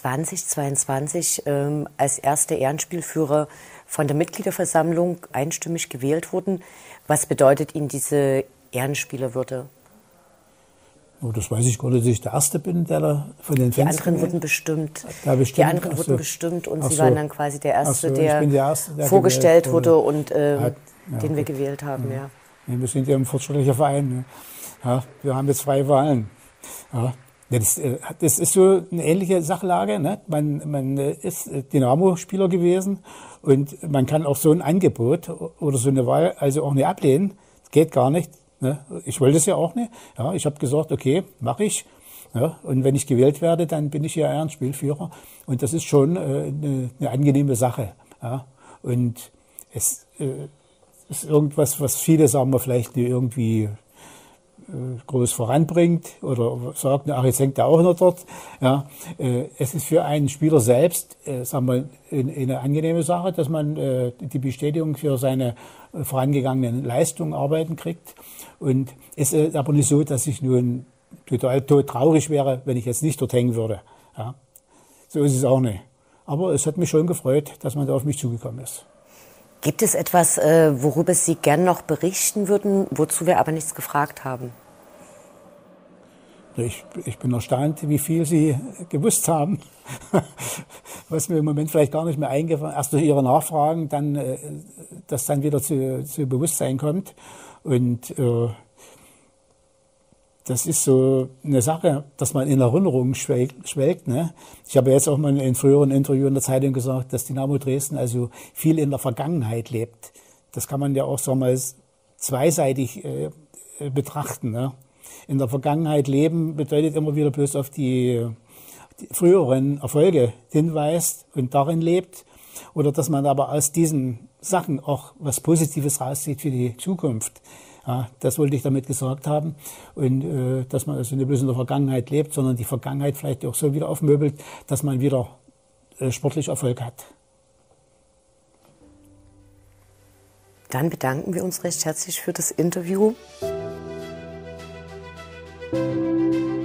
2022 als erster Ehrenspielführer von der Mitgliederversammlung einstimmig gewählt worden. Was bedeutet Ihnen diese Ehrenspielerwürde? Oh, das weiß ich gar nicht, dass ich der Erste bin, der da von den Fans... Die anderen wurden bestimmt. Die anderen wurden bestimmt und Sie waren dann quasi der Erste, der vorgestellt wurde und den wir gewählt haben. Ja. Wir sind ja ein fortschrittlicher Verein. Ne? Ja, wir haben jetzt freie Wahlen. Ja. Das ist so eine ähnliche Sachlage. Ne? Man ist Dynamo-Spieler gewesen und man kann auch so ein Angebot oder so eine Wahl also auch nicht ablehnen. Das geht gar nicht. Ne? Ich wollte es ja auch nicht. Ja, ich habe gesagt, okay, mache ich. Ja, und wenn ich gewählt werde, dann bin ich ja Ehrenspielführer. Und das ist schon eine angenehme Sache. Ja? Und es ist irgendwas, was viele, sagen wir, vielleicht nicht irgendwie groß voranbringt oder sagt, ach, jetzt hängt er auch noch dort. Ja, es ist für einen Spieler selbst, sagen wir, eine angenehme Sache, dass man die Bestätigung für seine vorangegangenen Leistungen, Arbeiten kriegt. Und es ist aber nicht so, dass ich nun total traurig wäre, wenn ich jetzt nicht dort hängen würde. Ja, so ist es auch nicht. Aber es hat mich schon gefreut, dass man da auf mich zugekommen ist. Gibt es etwas, worüber Sie gern noch berichten würden, wozu wir aber nichts gefragt haben? Ich bin erstaunt, wie viel Sie gewusst haben, was mir im Moment vielleicht gar nicht mehr eingefallen ist. Erst durch Ihre Nachfragen, dann, dass dann wieder zu Bewusstsein kommt. Und das ist so eine Sache, dass man in Erinnerung schwelgt. Ne? Ich habe jetzt auch mal in einem früheren Interview in der Zeitung gesagt, dass Dynamo Dresden also viel in der Vergangenheit lebt. Das kann man ja auch, sagen wir mal, zweiseitig betrachten. Ne? In der Vergangenheit leben bedeutet immer wieder bloß auf die früheren Erfolge hinweist und darin lebt. Oder dass man aber aus diesen Sachen auch was Positives rauszieht für die Zukunft. Ja, das wollte ich damit gesagt haben. Und dass man also nicht bloß in der Vergangenheit lebt, sondern die Vergangenheit vielleicht auch so wieder aufmöbelt, dass man wieder sportlich Erfolg hat. Dann bedanken wir uns recht herzlich für das Interview.